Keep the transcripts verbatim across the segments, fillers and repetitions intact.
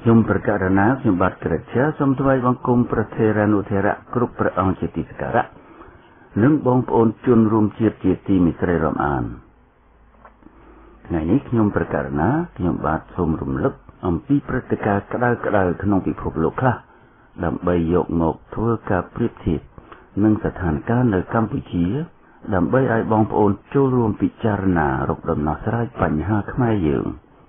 ខ្ញុំប្រកាសណាខ្ញុំបាទក្រជាសូមថ្វាយបង្គំព្រះថេរានុថេរៈគ្រប់ព្រះអង្គជាទីសក្ការៈនិងបងប្អូនជនរួមជាតិជាទីមេត្រីរាប់អានថ្ងៃនេះខ្ញុំប្រកាសណាខ្ញុំបាទសូមរំលឹកអំពីព្រឹត្តិការណ៍ក្តៅក្តៅក្នុងពិភពលោកខ្លះដើម្បីយកមកធ្វើការប្រៀបធៀបនឹងស្ថានភាពនៅកម្ពុជាដើម្បីឲ្យបងប្អូនចូលរួមពិចារណារកដំណោះស្រាយបញ្ហាខ្មែរយើង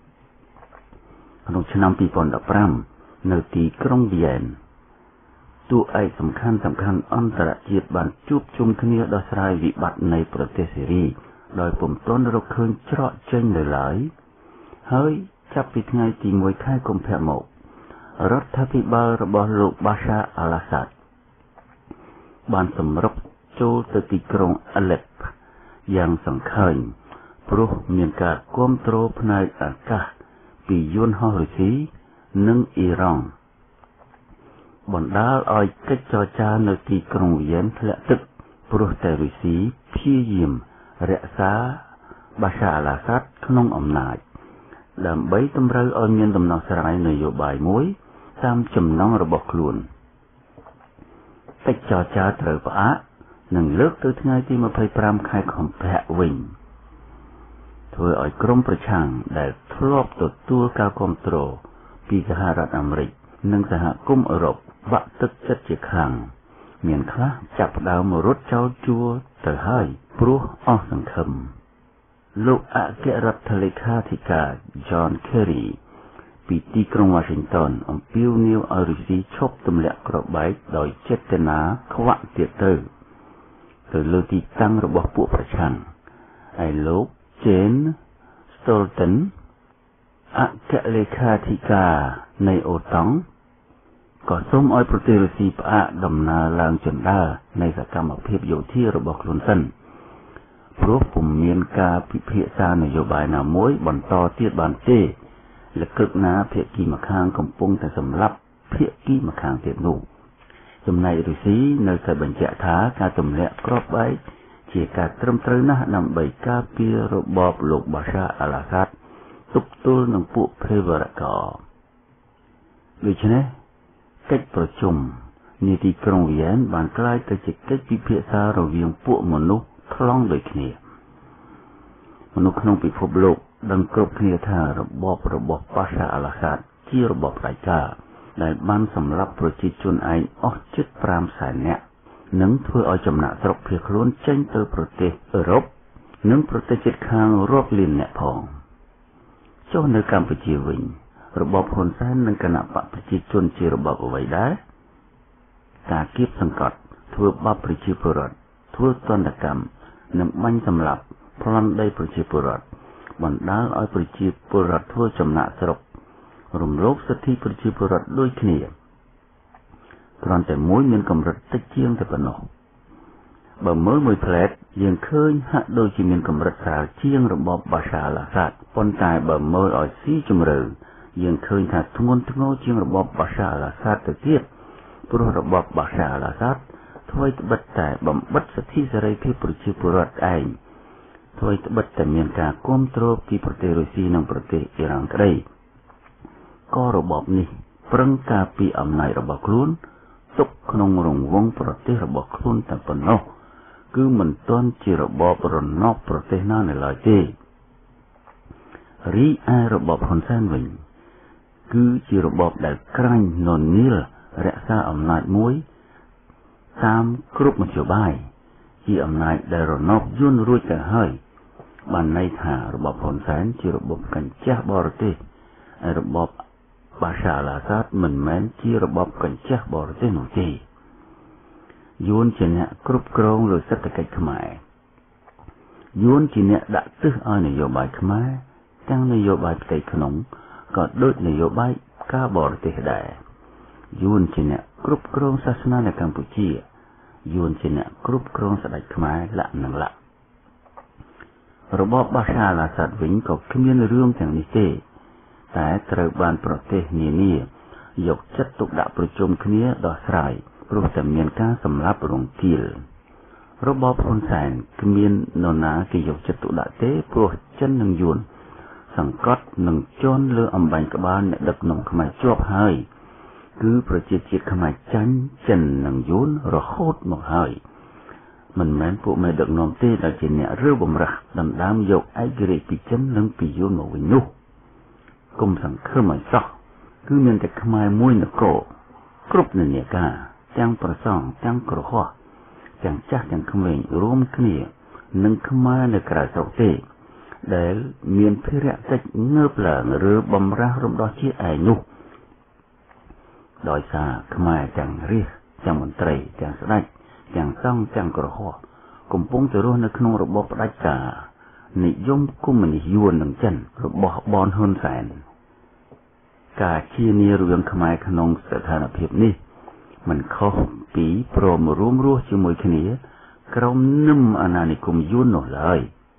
ក្នុងឆ្នាំពីរពាន់ដប់ប្រាំនៅទីក្រុងវីយ៉ែនតួឯកសំខាន់សំខាន់អន្តរជាតិបានជួបជុំគ្នាដោះស្រាយវិបត្តិនៃប្រទេសសេរីដោយពុំទាន់រកឃើញច្រកចេញនៅឡើយហើយចាប់ពីថ្ងៃទីមួយខែកុម្ភៈមករដ្ឋាភិបាលរបស់លោកបាសាអាល់អាសាដបានសម្រុកចូលទៅទីក្រុងអាឡេបយ៉ាងសង្ខេញព្រោះមានការគាំទ្រផ្នែកអាកាសពីយន្តហោះរុស្ស៊ីនិងអ៊ីរ៉ង់បណ្ដាលឲ្យកិច្ចចរចានៅទីក្រុងវីយ៉ែនធ្លាក់ទឹកព្រោះតែរុស្ស៊ីព្យាយាមរក្សាបាសាអាល់អាសាដក្នុងអំណាចដើម្បីតម្រូវឲ្យមានដំណោះស្រាយនយោបាយមួយតាមចំណង់របស់ខ្លួនកិច្ចចរចាត្រូវផ្អាកនិងលើកទៅថ្ងៃទីម្ភៃប្រាំខែកុម្ភៈវិញធ្វើឲ្យក្រុមប្រឆាំងដែលធ្លាប់ទទួលការគាំទ្រពីសហរដ្ឋអាមេរិកនិងសហគមន៍អឺរ៉ុបបាក់ទឹកចិត្តជាខ្លាំងមានខ្លះចាប់ផ្ដើមរត់ចោលជួរទៅហើយព្រោះអស់សង្ឃឹមលោកអគ្គរដ្ឋលេខាធិការ John Kerry ពីទីក្រុង Washington អំពាវនាវឲ្យរុស្ស៊ីឈប់ទម្លាក់គ្រាប់បែកដោយចេតនាខ្វាក់ទៀតទៅទៅលើទីតាំងរបស់ពួកប្រឆាំងហើយលោក Jane Stolten អគ្គលេខាធិការនៃអូតង់ក៏សូមឲ្យប្រទេសរុស្ស៊ីផ្អាកដំណើរឡើងជណ្ដើរនៃសកម្មភាពយោធារបស់ខ្លួនសិនព្រោះពុំមានការពិភាក្សានយោបាយណាមួយបន្តទៀតបានទេលក្ខណៈណាភាគីម្ខាងកំពុងតែសម្លាប់ភាគីម្ខាងទៀតនោះចំណែករុស្ស៊ីនៅតែបញ្ជាក់ថាការទម្លាក់គ្រាប់បែកជាការត្រឹមត្រូវណាស់ដើម្បីការពាររបបលោកបាសាអាល់អាសាដទប់ទល់នឹងពួកភេរវរករដូច្នេះកិច្ចប្រជុំនាទីក្រុងវីយ៉ែនបានក្លាយទៅជាកិច្ចពិភាក្សារវាងពួកមនុស្សខ្លងដូចគ្នាមនុស្សក្នុងពិភពលោកដឹងគ្រប់គ្នាថារបបរបស់បាសាអាល់អាសាដជារបបផ្ដាច់ការដែលបានសម្លាប់ប្រជាជនឯងអស់ជិតប្រាំសែននាក់និងធ្វើឲ្យចំណាក់ស្រុកភៀសខ្លួនចេញទៅប្រទេសអឺរ៉ុបនិងប្រទេសជិតខាងរាប់លានអ្នកផងចុះនៅកម្ពុជាវិញរបបហ៊ុនសែននិងគណបកប្រជាជនជារបបអ្វីដែរការគៀបសង្កត់ធ្វើបាបប្រជាពលរដ្ឋធ្វើទណ្ឌកម្មនិងបាញ់សម្លាប់ប្លន់ដីប្រជាពលរដ្ឋបណ្ដាលឲ្យប្រជាពលរដ្ឋធ្វើចំណាក់ស្រុករំលោភសិទ្ធិប្រជាពលរដ្ឋដូចគ្នាគ្រាន់តែមួយមានកម្រិតតិចជាងតែប៉ុណ្ណោះបើមើលមួយផ្លែតយើងឃើញហាក់ដូចជាមានកម្រិតស្រាលជាងរបបបាសាអាល់អាសាដប៉ុន្តែបើមើលឲ្យស៊ីជម្រៅយើងឃើញថាធ្ងន់ធ្ងរជាងរបបបាសាអាល់អាសាដទៅទៀតព្រោះរបបបាសាអាល់អាសាដធ្វើត្បិតតែបំបិទសិទ្ធិសេរីភាពប្រជាពលរដ្ឋឯងធ្វើត្បិតតែមានការគាំទ្រពីប្រទេសរុស្ស៊ីនិងប្រទេសអ៊ីរ៉ង់ក្តីក៏របបនេះប្រឹងការពារអំណាចរបស់ខ្លួនទុកក្នុងរង្វង់ប្រទេសរបស់ខ្លួនតែប៉ុណ្ណោះគឺមិនទាន់ជារបបរណបប្រទេសណានៅឡើយទេរីឯរបបហ៊ុនសែនវិញគឺជារបបដែលក្រាញ់ននាលរក្សាអំណាចមួយតាមគ្រប់មធ្យោបាយជាអំណាចដែលរណបយួនរួចទៅហើយបានន័យថារបបហ៊ុនសែនជារបបកញ្ចាស់បរទេសហើយរបបបាសាអាល់អាសាដមិនមែនជារបបកញ្ចាស់បរទេសនោះទេយួនជាអ្នកគ្រប់គ្រងលើសេដ្ឋកិច្ចខ្មែរយួនជាអ្នកដាក់ទិសឲ្យនយោបាយខ្មែរទាំងនយោបាយផ្ទៃក្នុងក៏ដូចនយោបាយការបរទេសដែរយួនជាអ្នកគ្រប់គ្រងសាសនានៅកម្ពុជាយួនជាអ្នកគ្រប់គ្រងស្ដេចខ្មែរលក្ខនឹងលក្ខរបបបាសាអាល់អាសាដវិញក៏គ្មានរឿងទាំងនេះទេតែត្រូវបានប្រទេសនានាយកចិត្តទុកដាក់ប្រជុំគ្នាដោះស្រាយព្រោះតែមានការសម្លាប់រង្គាលរបបហ៊ុនសែនគ្មាននរណាគេយកចិត្តទុកដាក់ទេព្រោះចិននិងយួនសង្កត់និងជន់លើអំបញ្ញក្បាលអ្នកដឹកនាំខ្មែរជាប់ហើយគឺប្រជាជាតិខ្មែរចាញ់ចិននិងយួនរហូតមកហើយមិនមែនពួកមេដឹកនាំទេដែលជាអ្នករើបំរាស់ដណ្ដើមយកឯករាជ្យពីចិននិងពីយួនមកវិញនោះគុំសង្ឃឹមឲ្យសោះគឺមានតែខ្មែរមួយនគរគ្រប់និន្នាការទាំងប្រសង់ទាំងក្រហមទាំងចាស់ទាំងក្មេងរួមគ្នានឹងខ្មែរនៅក្រៅស្រុកទេដែលមានភារកិច្ចងើបឡើងឬបំរាស់រំដោះជាតិឯនោះដោយសារខ្មែរទាំងរាជទាំងមន្ត្រីទាំងស្ដេចទាំងសង្ឃទាំងក្រហមកំពុងទៅរស់នៅក្នុងរបបផ្ដាច់ការនិយមកុម្មុយនីសយួននិងចិនរបស់បនហ៊ុនសែនការជានារវាងខ្មែរក្នុងស្ថានភាពនេះមិនខុសពីព្រមរួមរស់ជាមួយគ្នាក្រោមនឹមអាណានិគមយួននោះឡើយ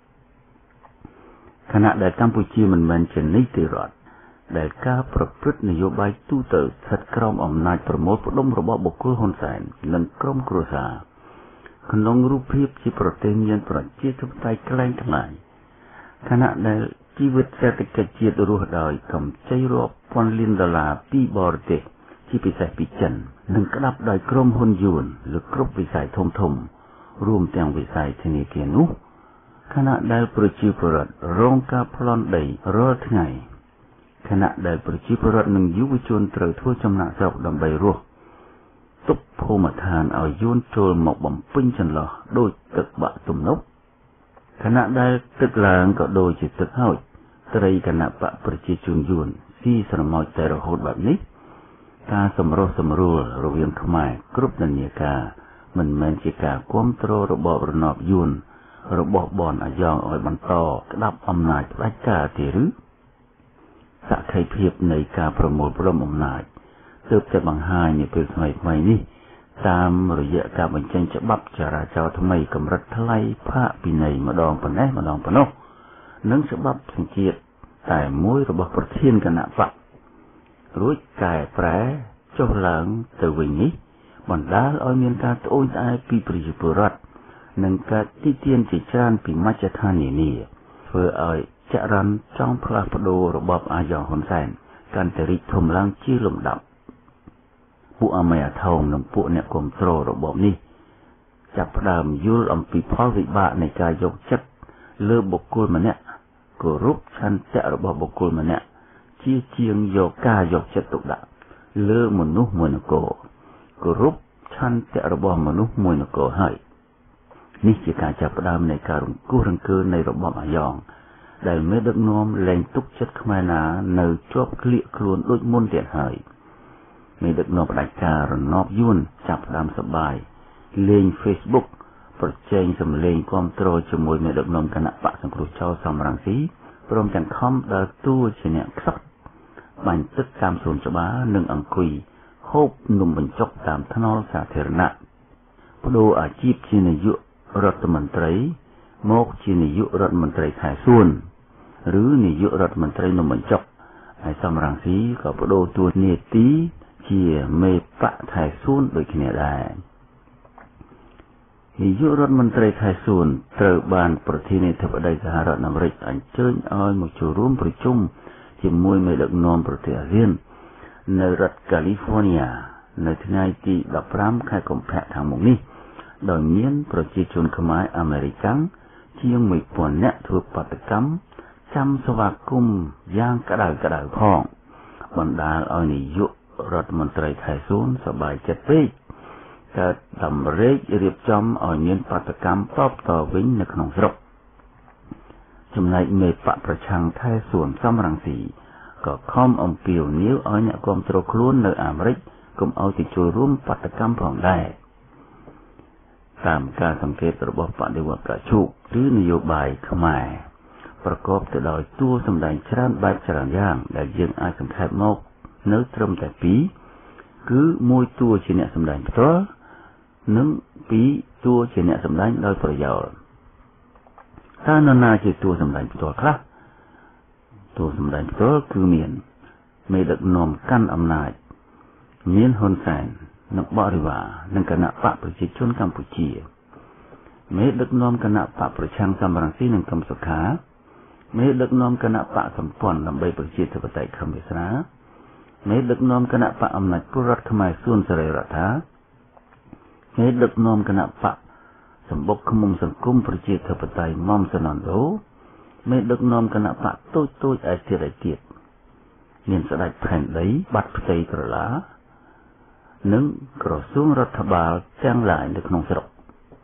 ខណៈដែលកម្ពុជាមិនមែនជានីតិរដ្ឋដែលការប្រព្រឹត្តនយោបាយទូទៅស្ថិតក្រោមអំណាចប្រមូលផ្ដុំរបស់បុគ្គលហ៊ុនសែននិងក្រុមគ្រួសារក្នុងរូបភាពជាប្រទេសមានប្រជាធិបតេយ្យក្លែងក្លាយខណៈដែលជីវិតសេដ្ឋកិច្ចជាតិរស់ដោយកម្ចីរាប់ពាន់លានដុល្លារពីបរទេសជាពិសេសពីចិននិងក្តាប់ដោយក្រុមហ៊ុនយួនលើគ្រប់វិស័យធំធំរួមទាំងវិស័យធនាគារនោះខណៈដែលប្រជាពលរដ្ឋរងការប្លន់ដីរាល់ថ្ងៃខណៈដែលប្រជាពលរដ្ឋនិងយុវជនត្រូវធ្វើចំណាកស្រុកដើម្បីរស់ទុកភូមិឋានឲ្យយួនចូលមកបំពេញចន្លោះដោយទឹកបាក់ទំនប់ខណៈដែលទឹកឡើងក៏ដូចជាទឹកហូចត្រីគណៈបកប្រជាជនយួនស៊ីស្រមោចតែរហូតបែបនេះការសម្រុះសម្រួលរវាងខ្មែរគ្រប់និន្នាការមិនមែនជាការគ្រប់គ្រងរបបរណបយួនរបស់បនអាយ៉ងឲ្យបន្តក្តាប់អំណាចផ្ដាច់ការទេឬសក្ខីភាពនៃការប្រមូលផ្ដុំអំណាចទើបតែបង្ហាញនៅពេលថ្មីៗនេះតាមរយៈការបញ្ចេញច្បាប់ចរាចរណ៍ថ្មីកម្រិតថ្លៃផាកពិន័យម្ដងប៉ុណ្ណេះម្ដងប៉ុណ្ណោះនិងច្បាប់សញ្ជាតិតែមួយរបស់ប្រធានគណៈបករួចកែប្រែចុះឡើងទៅវិញនេះបណ្ដាលឲ្យមានការត្អូញត្អែរពីប្រជាពលរដ្ឋនិងការទីទានជាច្រើនពីមជ្ឈដ្ឋាននានាធ្វើឲ្យចរន្តចង់ផ្លាស់ប្ដូររបបអាយ៉ងហ៊ុនសែនកាន់តែរីកធំឡើងជាលំដាប់ពួកអមេអាថងនិងពួកអ្នកគ្រប់គ្រងរបបនេះចាប់ផ្ដើមយល់អំពីផលវិបាកនៃការយកចិត្តលើបុគ្គលម្នាក់គោរពឆន្ទៈរបស់បុគ្គលម្នាក់ជាជាងយកការយកចិត្តទុកដាក់លើមនុស្សមួយនគរគោរពឆន្ទៈរបស់មនុស្សមួយនគរហើយនេះជាការចាប់ផ្ដើមនៃការរង្គោះរង្គើនៃរបបអាយ៉ងដែលមេដឹកនាំលែងទុកចិត្តខ្មែរណានៅជាប់ក្លៀកខ្លួនដូចមុនទៀតហើយមេដឹកនាំផ្ដាច់ការរណបយួនចាប់ផ្ដើមសប្បាយលេង Facebook ប្រជែងសម្លេងគ្រប់គ្រងជាមួយមេដឹកនាំគណៈបកសង្គ្រោះចោលសំរងស៊ីព្រមទាំងខំដើរតួជាអ្នកខ្សត់បាញ់ទឹកតាមសួនច្បារនិងអង្គុយហូបនំបញ្ចុកតាមថ្នល់សាធារណៈបដូរអាជីពជានាយករដ្ឋមន្ត្រីមកជានាយករដ្ឋមន្ត្រីខែសួនឬនាយករដ្ឋមន្ត្រីនំបញ្ចុកហើយសំរងស៊ីក៏បដូរតួនាទីជាមេបកខែសួនដូចគ្នាដែរនាយករដ្ឋមន្ត្រីខែសួនត្រូវបានប្រធានាធិបតីសហរដ្ឋអាមេរិកអញ្ជើញឲ្យមកចូលរួមប្រជុំជាមួយមេដឹកនាំប្រទេសអាស៊ាននៅរដ្ឋកាលីហ្វ័រញ៉ានៅថ្ងៃទីដប់ប្រាំខែកុម្ភៈខាងមុខនេះដោយមានប្រជាជនខ្មែរអាមេរិកាំងជាងមួយពាន់នាក់ធ្វើបាតកម្មចាំស្វាគមន៍យ៉ាងក្តៅក្តៅផងបណ្ដាលឲ្យនាយករដ្ឋមន្ត្រីខែសួនសប្បាយចិត្តពេកកើតតម្រេករៀបចំឲ្យមានបាតកម្មតបតវិញនៅក្នុងស្រុកចំណែកមេបកប្រឆាំងខែសួនសំរងស៊ីក៏ខំអំពាវនាវឲ្យអ្នកគ្រប់គ្រងខ្លួននៅអាមេរិកកុំឲ្យទៅចូលរួមបាតកម្មផងដែរតាមការសង្កេតរបស់បដិវត្តប្រជុំឬនយោបាយខ្មែរប្រកបទៅដោយតួសម្ដែងច្រើនបែបច្រើនយ៉ាងដែលយើងអាចសង្ខេបមកនៅត្រឹមតែពីរគឺមួយតួជាអ្នកសម្ដែងផ្ទាល់និងពីរតួជាអ្នកសម្ដែងដោយប្រយោលតើនរណាជាតួសម្ដែងផ្ទាល់ខ្លះតួសម្ដែងផ្ទាល់គឺមានមេដឹកនាំកាន់អំណាចមានហ៊ុនសែននិងបរិវារនិងគណៈបកប្រជាជនកម្ពុជាមេដឹកនាំគណៈបកប្រឆាំងសំរងស៊ីនិងកឹមសុខាមេដឹកនាំគណៈបកសម្ព័ន្ធដើម្បីប្រជាធិបតេយ្យខេមវាសនាមេដឹកនាំគណៈបកអំណាចពលរដ្ឋខ្មែរសួនសេរីរដ្ឋាមេដឹកនាំគណៈបកសម្បុកឃុំសង្គមប្រជាធិបតេយ្យមុំសនណ្ឌូមេដឹកនាំគណៈបកតូចតូចឯទៀតឯទៀតមានស្ដេចផែនដីបាត់ផ្ទៃក្រឡានិងក្រសួងរដ្ឋបាលទាំងឡាយនៅក្នុងស្រុក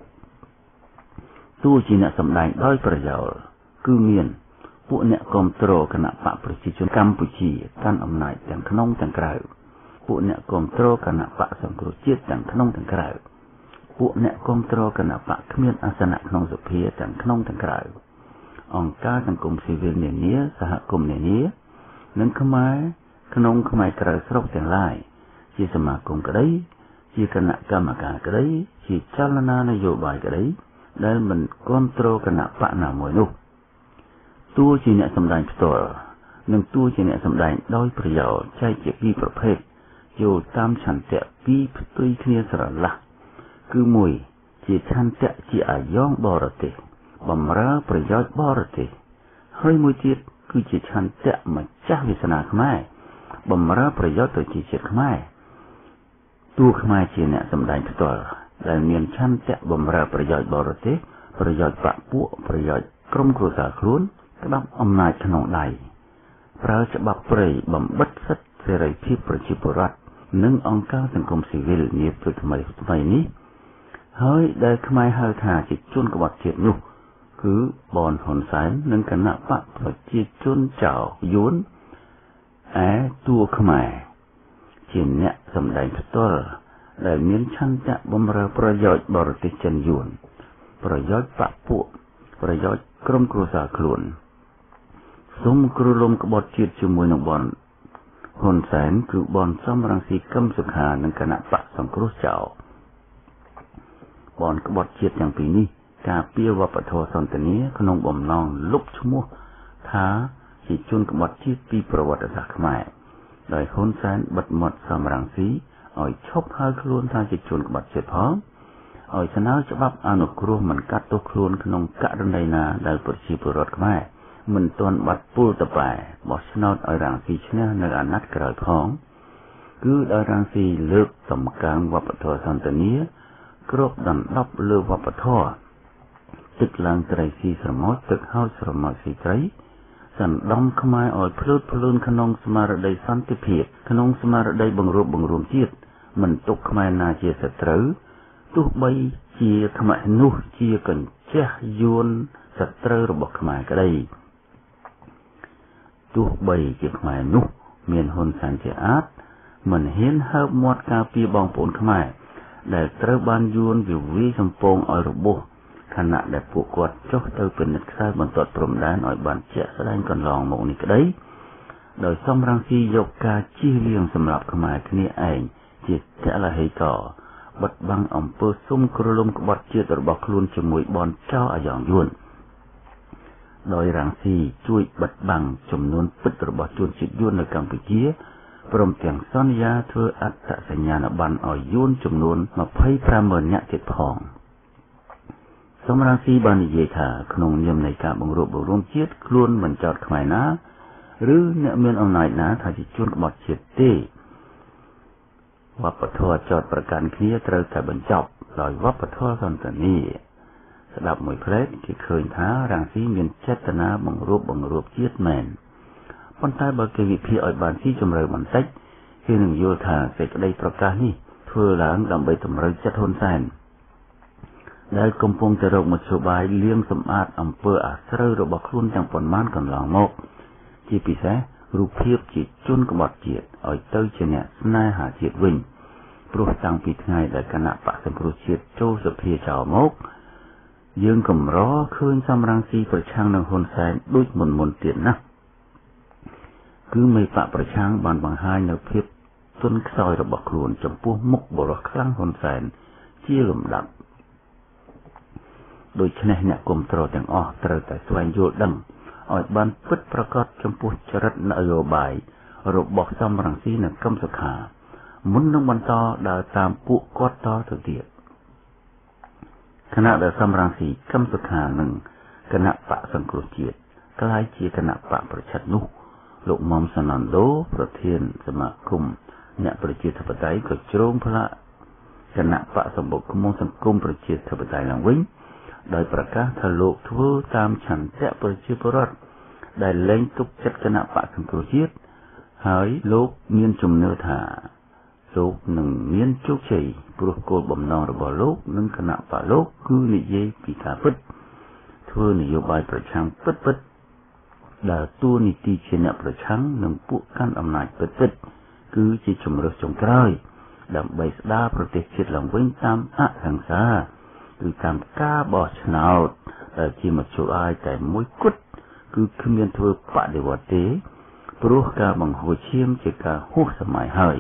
ទោះជាអ្នកសម្ដែងដោយប្រយោលគឺមានពួកអ្នកគាំទ្រគណៈបកប្រជាជនកម្ពុជាកាន់អំណាចទាំងក្នុងទាំងក្រៅពួកអ្នកគាំទ្រគណៈបកសង្គ្រោះជាតិទាំងក្នុងទាំងក្រៅពួកអ្នកគាំទ្រគណៈបកគ្មានអាសនៈក្នុងសភាទាំងក្នុងទាំងក្រៅអង្គការសង្គមស៊ីវិលនានាសហគមន៍នានានិងខ្មែរក្នុងខ្មែរក្រៅស្រុកទាំងឡាយជាសមាគមក្តីជាគណៈកម្មការក្តីជាចលនានយោបាយក្តីដែលមិនគាំទ្រគណៈបកណាមួយនោះតួជាអ្នកសម្ដែងផ្ទាល់និងតួជាអ្នកសម្ដែងដោយប្រយោលចែកជាពីរប្រភេទយល់តាមឆន្ទៈពីរផ្ទុយគ្នាស្រឡះគឺមួយជាឆន្ទៈជាអាយ៉ងបរទេសបម្រើប្រយោជន៍បរទេសហើយមួយទៀតគឺជាឆន្ទៈម្ចាស់វាសនាខ្មែរបម្រើប្រយោជន៍ទៅជាជាតិខ្មែរតួខ្មែរជាអ្នកសម្ដែងផ្ទាល់ដែលមានឆន្ទៈបម្រើប្រយោជន៍បរទេសប្រយោជន៍បកពួកប្រយោជន៍ក្រុមគ្រួសារខ្លួនក្តាប់អំណាចក្នុងដៃប្រើច្បាប់ព្រៃបំបិទសិទ្ធិសេរីភាពប្រជាពលរដ្ឋនិងអង្គការសង្គមស៊ីវិលនាពេលថ្មីថ្មីនេះហើយដែលខ្មែរហៅថាជាជនក្បត់ជាតិនោះគឺបនហ៊ុនសែននិងគណៈបកប្រជាជនចៅយួនឯតួខ្មែរជាអ្នកសម្ដែងផ្ទាល់ដែលមានឆន្ទៈបម្រើប្រយោជន៍បរទេសចិនយួនប្រយោជន៍បកពួកប្រយោជន៍ក្រុមគ្រួសារខ្លួនសូមគ្រូលំក្បត់ជាតិជាមួយនឹងបនហ៊ុនសែនគឺបនសំរងស៊ីកឹមសុខានិងគណៈបកសង្គ្រោះចៅបនក្បត់ជាតិទាំងពីរនេះការពារវប្បធម៌សន្តានាក្នុងបំណងលុបឈ្មោះថាជាជនក្បត់ជាតិពីប្រវត្តិសាស្ត្រខ្មែរដោយហ៊ុនសែនបិទមាត់សំរងស៊ីឲ្យឈប់ហៅខ្លួនថាជាជនក្បត់ជាតិផងឲ្យស្នើច្បាប់អនុគ្រោះមិនកាត់ទោសខ្លួនក្នុងករណីណាដែលប្រជាពលរដ្ឋខ្មែរមិនទាន់បាត់ពុលតប៉ែបោះឆ្នោតឲ្យរាំងស៊ីឈ្នះនៅអាណត្តិក្រោយផងគឺដោយរាំងស៊ីលើកតម្កើងវប្បធម៌សន្តានាគ្របដណ្ដប់លើវប្បធម៌ទឹកឡើងត្រីស៊ីស្រមោចទឹកហោចស្រមោចស៊ីត្រីសណ្ដំខ្មែរឲ្យភ្លឺតភ្លឿនក្នុងស្មារតីសន្តិភាពក្នុងស្មារតីបង្រួបបង្រួមជាតិមិនទុកខ្មែរណាជាសត្រូវទោះបីជាខ្មែរនោះជាកញ្ចេះយួនសត្រូវរបស់ខ្មែរក្តីទោះបីជាខ្មែរនោះមានហ៊ុនសែនជាអាចមិនហ៊ានហើបមាត់ការពារបងប្អូនខ្មែរដែលត្រូវបានយួនវាវាយសំពងឲ្យរបួសខណៈដែលពួកគាត់ចុះទៅពិនិត្យខ្សែបន្ទាត់ព្រំដែនឲ្យបានជាក់ស្ដែងកន្លងមកនេះក្តីដោយសំរងស៊ីយកការជៀសវាងសម្រាប់ខ្មែរគ្នាឯងជាតលហេកបិទបាំងអំពើសុំគ្រលំក្បត់ជាតិរបស់ខ្លួនជាមួយបនចោអាយ៉ងយួនដោយរាំងស៊ីជួយបិទបាំងចំនួនពិតរបស់ជនជាតិយួននៅកម្ពុជាព្រមទាំងសន្យាធ្វើអត្តសញ្ញាណប័ណ្ណឲ្យយួនចំនួនម្ភៃប្រាំម៉ឺននាក់ទៀតផងសំរងស៊ីបាននិយាយថាក្នុងនាមនៃការបង្រួបបង្រួមជាតិខ្លួនមិនចោទខ្មែរណាឬអ្នកមានអំណាចណាថាជាជនក្បត់ជាតិទេវប្បធម៌ចោទប្រកាន់គ្នាត្រូវតែបញ្ចប់ដោយវប្បធម៌សន្តានាស្ដាប់មួយផ្លែតគេឃើញថារាំងស៊ីមានចេតនាបង្រួបបង្រួមជាតិមែនប៉ុន្តែបើគេវិភាគឲ្យបានស៊ីជម្រៅបន្តិចគេនឹងយល់ថាសេចក្តីប្រកាសនេះធ្វើឡើងដើម្បីតម្រូវចិត្តហ៊ុនសែនដែលកំពុងតែរកមធ្យោបាយលាងសម្អាតអំពើអាស្រូវរបស់ខ្លួនទាំងប៉ុន្មានកន្លងមកជាពិសេសរូបភាពជាជនក្បត់ជាតិឲ្យទៅជាអ្នកស្នេហាជាតិវិញព្រោះតាំងពីថ្ងៃដែលគណៈបក្សសង្គ្រោះជាតិចូលសភាចោលមកយើងកម្រឃើញសំរងស៊ីប្រឆាំងនឹងហ៊ុនសែនដូចមុនមុនទៀតណាស់គឺមេបកប្រឆាំងបានបង្ហាញនូវភាពទន់ខ្សោយរបស់ខ្លួនចំពោះមុខបរិសុទ្ធខ្លាំងហ៊ុនសែនជាលំដាប់ដូច្នេះអ្នកគាំទ្រទាំងអស់ត្រូវតែស្វែងយល់ដឹងឲ្យបានពិតប្រាកដចំពោះចរិតនយោបាយរបស់សំរងស៊ីនិងកឹមសុខាមុននឹងបន្តដើរតាមពួកគាត់តទៅទៀតខណៈដែលសំរងស៊ីកឹមសុខានិងគណៈបកសង្គ្រោះជាតិក្លាយជាគណៈបកប្រឆាំងនោះលោកមុំសណនដូប្រធានសមាគមអ្នកប្រជាធិបតេយ្យក៏ជ្រងផ្លាកគណៈបកសម្បុកមុំសង្គមប្រជាធិបតេយ្យឡើងវិញដោយប្រកាសថាលោកធ្វើតាមឆន្ទៈប្រជាពលរដ្ឋដែលលែងទុកចិត្តគណៈបកសង្គ្រោះជាតិហើយលោកមានជំនឿថាលោកនឹងមានជោគជ័យព្រោះគោលបំណងរបស់លោកនិងគណៈបកលោកគឺនិយាយពីការពិតធ្វើនយោបាយប្រឆាំងពិតពិតដែលទួលនីតិជាអ្នកប្រឆាំងនឹងពួកកាន់អំណាចពិតពិតគឺជាជំរើសចុងក្រោយដើម្បីស្ដារប្រទេសជាតិឡើងវិញតាមអហិង្សាគឺតាមការបោះឆ្នោតដែលជាមធ្យោបាយតែមួយគត់គឺគ្មានធ្វើបដិវត្តទេព្រោះការបង្ហូរឈាមជាការហួសសម័យហើយ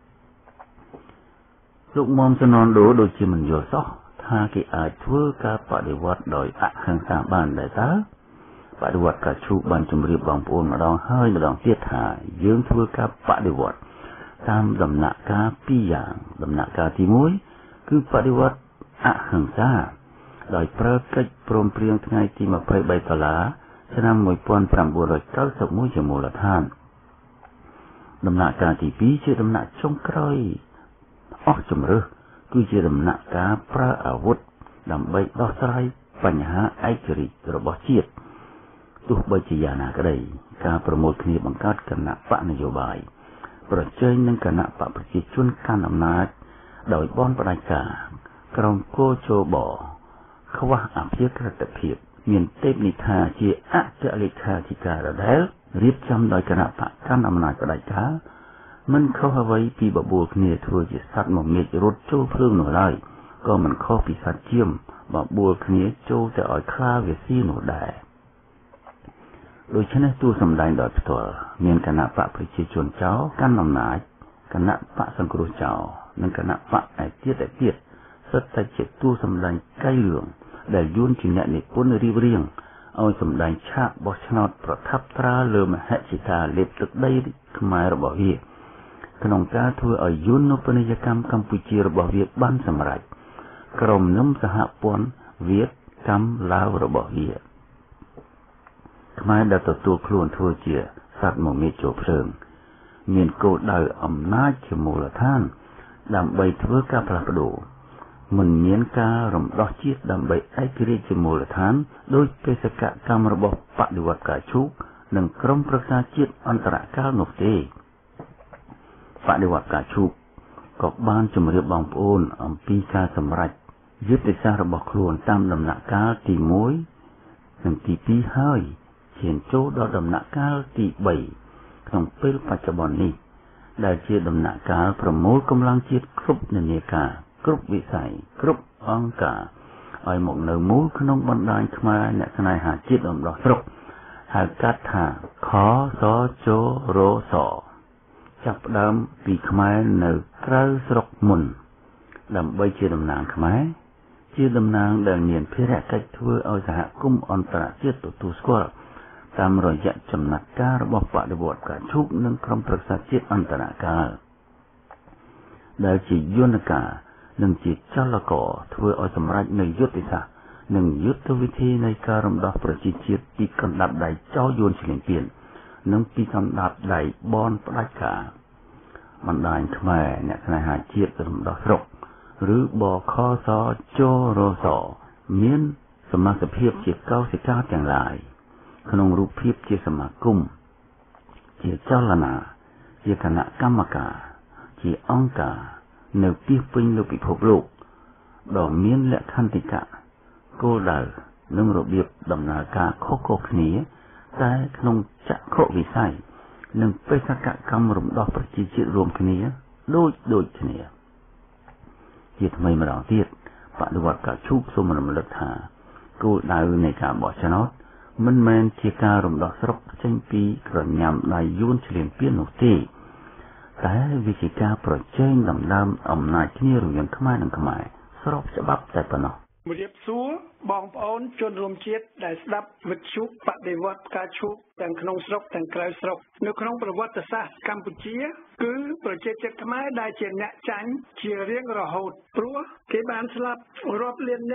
លោកមុំសណនដូដូចជាមិនយល់សោះថាគេអាចធ្វើការបដិវត្តដោយអហិង្សាបានដែរតើបដិវត្តកាឈូបានជម្រាបបងប្អូនម្ដងហើយម្ដងទៀតថាយើងធ្វើការបដិវត្តតាមដំណាក់កាលពីរយ៉ាងដំណាក់កាលទីមួយគឺបដិវត្តអហិង្សាដោយប្រើកិច្ចព្រមព្រៀងថ្ងៃទីยี่สิบสามដុល្លារឆ្នាំnineteen ninety-oneជាមូលដ្ឋានដំណាក់កាលទីពីរជាដំណាក់ចុងក្រោយអស់ជំរើសគឺជាដំណាក់កាលប្រើអាវុធដើម្បីដោះស្រាយបញ្ហាឯករាជ្យរបស់ជាតិទោះបីជាយ៉ាងណាក្តីការប្រមូលគ្នាបង្កើតគណៈបកនយោបាយប្រជែងនឹងគណៈបកប្រជាជនកាន់អំណាចដោយបនផ្ដាច់ការក្រុមគោជបខ្វះអភិក្រិតភាពមានទេពនិថាជាអគ្គលេខាធិការដែលរៀបចំដោយគណៈបកកាន់អំណាចផ្ដាច់ការមិនខុសអ្វីពីបបួលគ្នាធ្វើជាសត្វមមាញរត់ចូលភ្លើងនោះឡើយក៏មិនខុសពីសត្វជៀមបបួលគ្នាចូលទៅឲ្យខ្លាវាស៊ីនោះដែរដូច្នេះទូសម្ដែងដោយផ្ទាល់មានគណៈបកប្រជាជនចោលកាន់អំណាចគណៈបកសង្គ្រោះចោលនិងគណៈបកឯទៀតឯទៀតសិតតែជាទូសម្ដែងកៃរឿងដែលយួនជាអ្នកនិពន្ធរៀបរៀងឲ្យសម្ដែងឆាកបោះឆ្នោតប្រថាប់ត្រាលើមហិច្ឆតាលេបទឹកដីខ្មែររបស់វាក្នុងការធ្វើឲ្យយន្តពនិយកម្មកម្ពុជារបស់វាបានសម្រេចក្រុមនឹមសហព័ន្ធវៀតកម្មឡាវរបស់វាខ្មែរដែលទទួលខ្លួនធ្វើជាសត្វមមាញចូលភ្លើងមានគោលដៅអំណាចជាមូលដ្ឋានដើម្បីធ្វើការផ្លាស់ប្ដូរមិនមានការរំដោះជាតិដើម្បីឯករាជ្យជាមូលដ្ឋានដោយបេសកកម្មរបស់បដិវត្តការជូកនិងក្រុមប្រឹក្សាជាតិអន្តរកាលនោះទេបដិវត្តការជូកក៏បានជម្រាបបងប្អូនអំពីការសម្រេចយុទ្ធសាស្ត្ររបស់ខ្លួនតាមដំណាក់កាលទីមួយនិងទីពីរហើយឈានចូលដល់ដំណាក់កាលទីបីក្នុងពេលបច្ចុប្បន្ននេះដែលជាដំណាក់កាលប្រមូលកម្លាំងជាតិគ្រប់និន្នាការគ្រប់វិស័យគ្រប់អង្គការឲ្យមកនៅមូលក្នុងបណ្ដាញខ្មែរអ្នកស្នេហាជាតិរំដោះស្រុកហៅកាត់ថាខសជរសចាប់ផ្ដើមពីខ្មែរនៅក្រៅស្រុកមុនដើម្បីជាតំណាងខ្មែរជាតំណាងដែលមានភារកិច្ចធ្វើឲ្យសហគមន៍អន្តរជាតិទទួលស្គាល់តាមរយៈចំណាត់ការរបស់បដិវត្តការជូកនិងក្រុមប្រឹក្សាជាតិអន្តរកាលដែលជាយន្តការនិងជាចលករធ្វើឲ្យសម្រេចនូវយុទ្ធសាស្ត្រនិងយុទ្ធវិធីនៃការរំដោះប្រជាជាតិពីកណ្ដាប់ដៃចោលយួនឈ្លានពាននិងពីកណ្ដាប់ដៃបនផ្ដាច់ការបណ្ដាញខ្មែរអ្នកស្នេហាជាតិរំដោះស្រុកឬបខសជរសមានសមាជិកភាពជាកោសិកាទាំងឡាយក្នុងរូបភាពជាសមាគមជាចលនាជាគណៈកម្មការជាអង្គការនៅទីពេញលើពិភពលោកដ៏មានលក្ខន្តិកៈគោលដៅនិងរបៀបដំណើរការខុសៗគ្នាតែក្នុងចក្ខុវិស័យនិងបេសកកម្មរំដោះប្រជាជាតិរួមគ្នាដូចដូចគ្នាជាថ្មីម្ដងទៀតបដិវត្តការជូកសូមរំលឹកថាគោលដៅនៃការបោះឆ្នោតមិនមែនជាការរំដោះស្រុកចេញពីក្រញាំដៃយួនឈ្លានពាននោះទេតែវាជាការប្រជែងដណ្ដើមអំណាចគ្នារវាងខ្មែរនិងខ្មែរស្របច្បាប់តែប៉ុណ្ណោះជំរាបសួរបងប្អូនជនរួមជាតិដែលស្ដាប់វិទ្យុបដិវត្តការឈូកទាំងក្នុងស្រុកទាំងក្រៅស្រុកនៅក្នុងប្រវត្តិសាស្ត្រកម្ពុជាគឺប្រជាជាតិខ្មែរដែលជាអ្នកចាញ់ជារៀងរហូតព្រោះគេបានស្លាប់រាប់លានអ្នក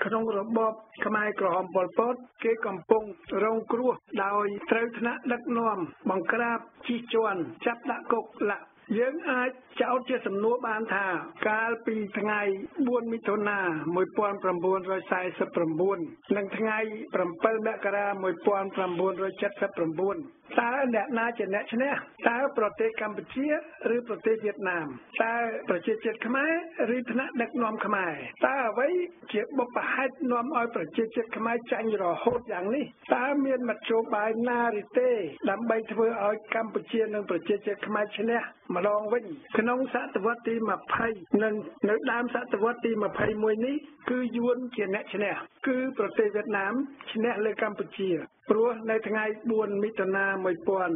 ក្នុងរបបខ្មែរក្រហមប៉ុលពតគេកំពុងរងគ្រោះដោយត្រូវថ្នាក់ដឹកនាំបង្ក្រាបជិះជាន់ចាប់ដាក់គុកលាក់យើងអាចចោទជាសំណួរបានថាកាលពីថ្ងៃបួនមិថុនាmột nghìn chín trăm bốn mươi chínនិងថ្ងៃ7មករាmột nghìn chín trăm bảy mươi chínតើអ្នកណាជាអ្នកឈ្នះតើប្រទេសកម្ពុជាឬប្រទេសវៀតណាមតើប្រជាជាតិខ្មែរឬថ្នាក់ដឹកនាំខ្មែរតើអ្វីជាបុព្វហេតុនាំឲ្យប្រជាជាតិខ្មែរចាញ់រហូតយ៉ាងនេះតើមានមធ្យោបាយណាឬទេដើម្បីធ្វើឲ្យកម្ពុជានិងប្រជាជាតិខ្មែរឈ្នះម្ដងវិញក្នុងសតវត្សទី20និងនៅដើមសតវត្សទី21នេះគឺយួនជាអ្នកឈ្នះគឺប្រទេសវៀតណាមឈ្នះលើកម្ពុជាព្រោះនៅថ្ងៃបួនមិថុនាmột nghìn chín trăm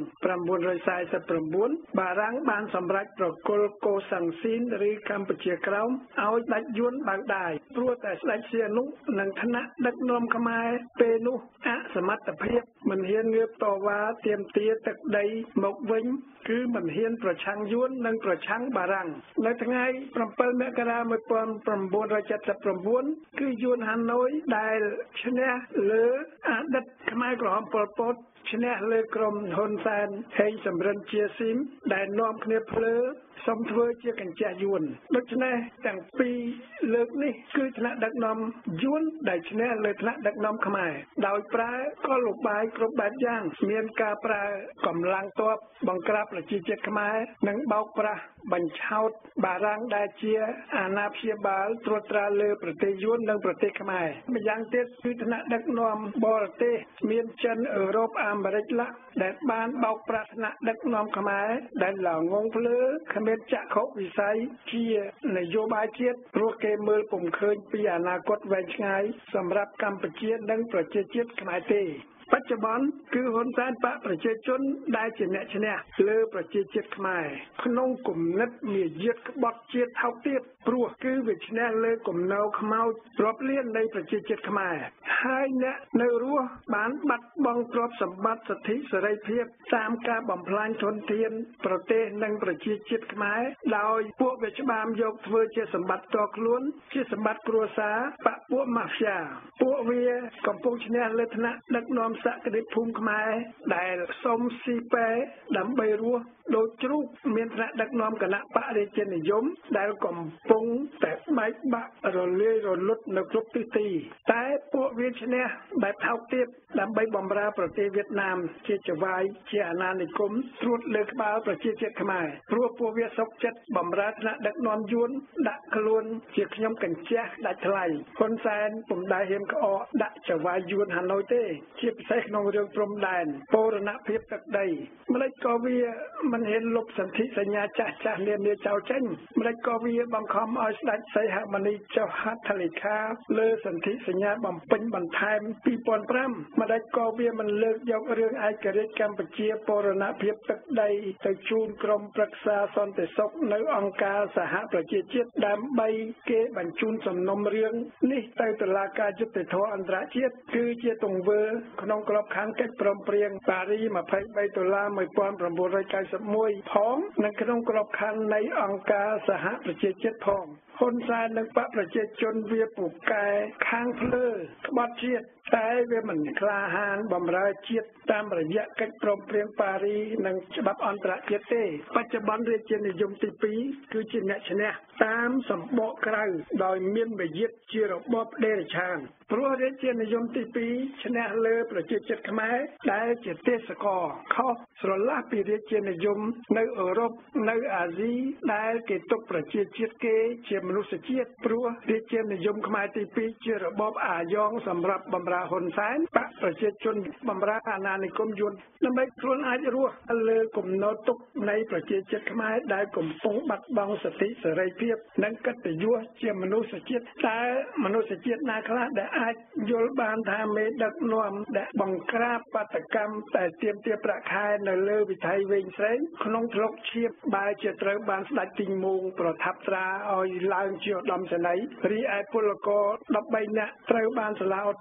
bốn mươi chínបារាំងបានសម្រេចប្រគល់កូសាំងស៊ីនឬកម្ពុជាក្រោមឲ្យដាច់យួនបើកដាយព្រោះតែស្ដេចសៀនុនិងថ្នាក់ដឹកនាំខ្មែរពេលនោះអសមត្ថភាពមិនហ៊ានងើបតវ៉ាទាមទារទឹកដីមកវិញគឺមិនហ៊ានប្រឆាំងយួននិងប្រឆាំងបារាំងនៅថ្ងៃ7មករាmột nghìn chín trăm bảy mươi chínគឺយួនហាណូយដែលឈ្នះលើអតីតខ្មែរក្រហមប៉ុលពតឈ្នះលើក្រុមហ៊ុនសែនហេងសំរិនជាស៊ីមដែលនាំគ្នាភ្លើសុំធ្វើជាកញ្ចក់យួនដូច្នេះទាំងពីរលើកនេះគឺថ្នាក់ដឹកនាំយួនដែលឈ្នះលើថ្នាក់ដឹកនាំខ្មែរដោយប្រើកលឧបាយគ្រប់បែបយ៉ាងមានការប្រើកម្លាំងទ័ពបង្ក្រាបប្រជាជាតិខ្មែរនិងបោកប្រាស់បញ្ឆោតបារាំងដែលជាអាណាព្យាបាលត្រួតត្រាលើប្រទេសយួននិងប្រទេសខ្មែរម្យ៉ាងទៀតគឺថ្នាក់ដឹកនាំបរទេសមានចិនអឺរ៉ុបអាមេរិកឡាក់ដែលបានបោកប្រាស់ថ្នាក់ដឹកនាំខ្មែរដែលល្ងងភ្លើគ្មានចក្ខុវិស័យជានយោបាយជាតិព្រោះគេមើលពុំឃើញពីអនាគតវែងឆ្ងាយសម្រាប់កម្ពុជានិងប្រជាជាតិខ្មែរទេបច្ចុប្បន្នគឺហ៊ុនសែនបកប្រជាជនដែលជាអ្នកឈ្នះលើប្រជាជាតិខ្មែរក្នុងគំនិតមាយាទក្បត់ជាតិថោកទាបព្រោះគឺវាឈ្នះលើគំនោខ្មោចរាប់លាននៃប្រជាជាតិខ្មែរហើយអ្នកនៅរស់បានបាត់បង់ទ្រព្យសម្បត្តិសិទ្ធិសេរីភាពតាមការបំផ្លាញធនធានប្រទេសនិងប្រជាជាតិខ្មែរដោយពួកវាច្បាមយកធ្វើជាសម្បត្តិផ្ទាល់ខ្លួនជាសម្បត្តិគ្រួសារបកពួកម៉ាហ្វយ៉ាពួកវាកំពុងឈ្នះលើថ្នាក់ដឹកនាំសក្តិភូមិខ្មែរដែលសុំស៊ីប៉ែដើម្បីរស់ដូចជ្រូកមានថ្នាក់ដឹកនាំគណៈបរិជានិយមដែលកំពុងតែបែកបាក់រលាយរលត់នៅគ្រប់ទិសទីតែពួកវាឈ្នះបែបថោកទាបដើម្បីបំរើប្រទេសវៀតណាមជាចវាយជាអាណានិគមត្រួតលើក្បាលប្រជាជាតិខ្មែរព្រោះពួកវាសុកចិត្តបំរើថ្នាក់ដឹកនាំយួនដាក់ខ្លួនជាខ្ញុំកញ្ជះដាច់ថ្លៃហ៊ុនសែនពុំដែលហ៊ានក្អកដាក់ចវាយយួនហាណូយទេជាពិសេសក្នុងរឿងព្រំដែនបូរណភាពទឹកដីម្លេចក៏វាមិនហ៊ានលុបសន្ធិសញ្ញាចាស់ចាស់នានាចោលចេញម្លេចក៏វាបង្ខំឲ្យស្ដេចសីហមុនីចុះហត្ថលេខាលើសន្ធិសញ្ញាបំពេញបន្ថែមពីរពាន់ប្រាំម្ដេចក៏វាមិនលើកយករឿងឯករាជ្យកម្ពុជាបូរណភាពទឹកដីទៅជូនក្រុមប្រឹក្សាសន្តិសុខនៅអង្គការសហប្រជាជាតិដើម្បីគេបញ្ជូនសំណុំរឿងនេះទៅតុលាការយុត្តិធម៌អន្តរជាតិគឺជាទង្វើក្នុងក្របខ័ណ្ឌកិច្ចព្រមព្រៀងប៉ារីសยี่สิบสามតុលាmột nghìn chín trăm chín mươi mốtផងនិងក្នុងក្របខ័ណ្ឌនៃអង្គការសហប្រជាជាតិផងហ៊ុនសែននិងបកប្រជាជនវាពូកែខាងភ្លើក្បត់ជាតិតែវាមិនក្លាហានបំរើជាតិតាមរយៈកិច្ចព្រមព្រៀងប៉ារីសនិងច្បាប់អន្តរជាតិទេបច្ចុប្បន្នរាជានិយមទីពីរគឺជាអ្នកឈ្នះតាមសម្បកក្រៅដោយមានវិយាតជារបបដេរឆានព្រោះរាជានិយមទីពីរឈ្នះលើប្រជាជាតិខ្មែរដែលជាទេសកលខុសស្រឡះពីរាជានិយមនៅអឺរ៉ុបនៅអាស៊ីដែលគេទុកប្រជាជាតិគេជាមនុស្សជាតិព្រោះរាជានិយមខ្មែរទីពីរជារបបអាយ៉ងសម្រាប់បំរើហ៊ុនសែនបកប្រជាជនបំរើអាណានិគមយួនដើម្បីខ្លួនអាចរស់លើគំនរទុកនៃប្រជាជាតិខ្មែរដែលកំពុងបាត់បង់សិទ្ធិសេរីភាពនិងកិត្តិយសជាមនុស្សជាតិតែមនុស្សជាតិណាខ្លះដែលអាចយល់បានថាមេដឹកនាំដែលបង្ក្រាបបាតកម្មតែទាមទារប្រាក់ខែនៅលើវិថីវែងស្រេងក្នុងធ្លុកឈាបបែរជាត្រូវបានស្ដេចទីងមូងប្រថាប់ត្រាឲ្យឡើងជាឧត្តមសេនីយ៍រីឯពលករដប់បីនាក់ត្រូវបានសាលាឧទ្ធរ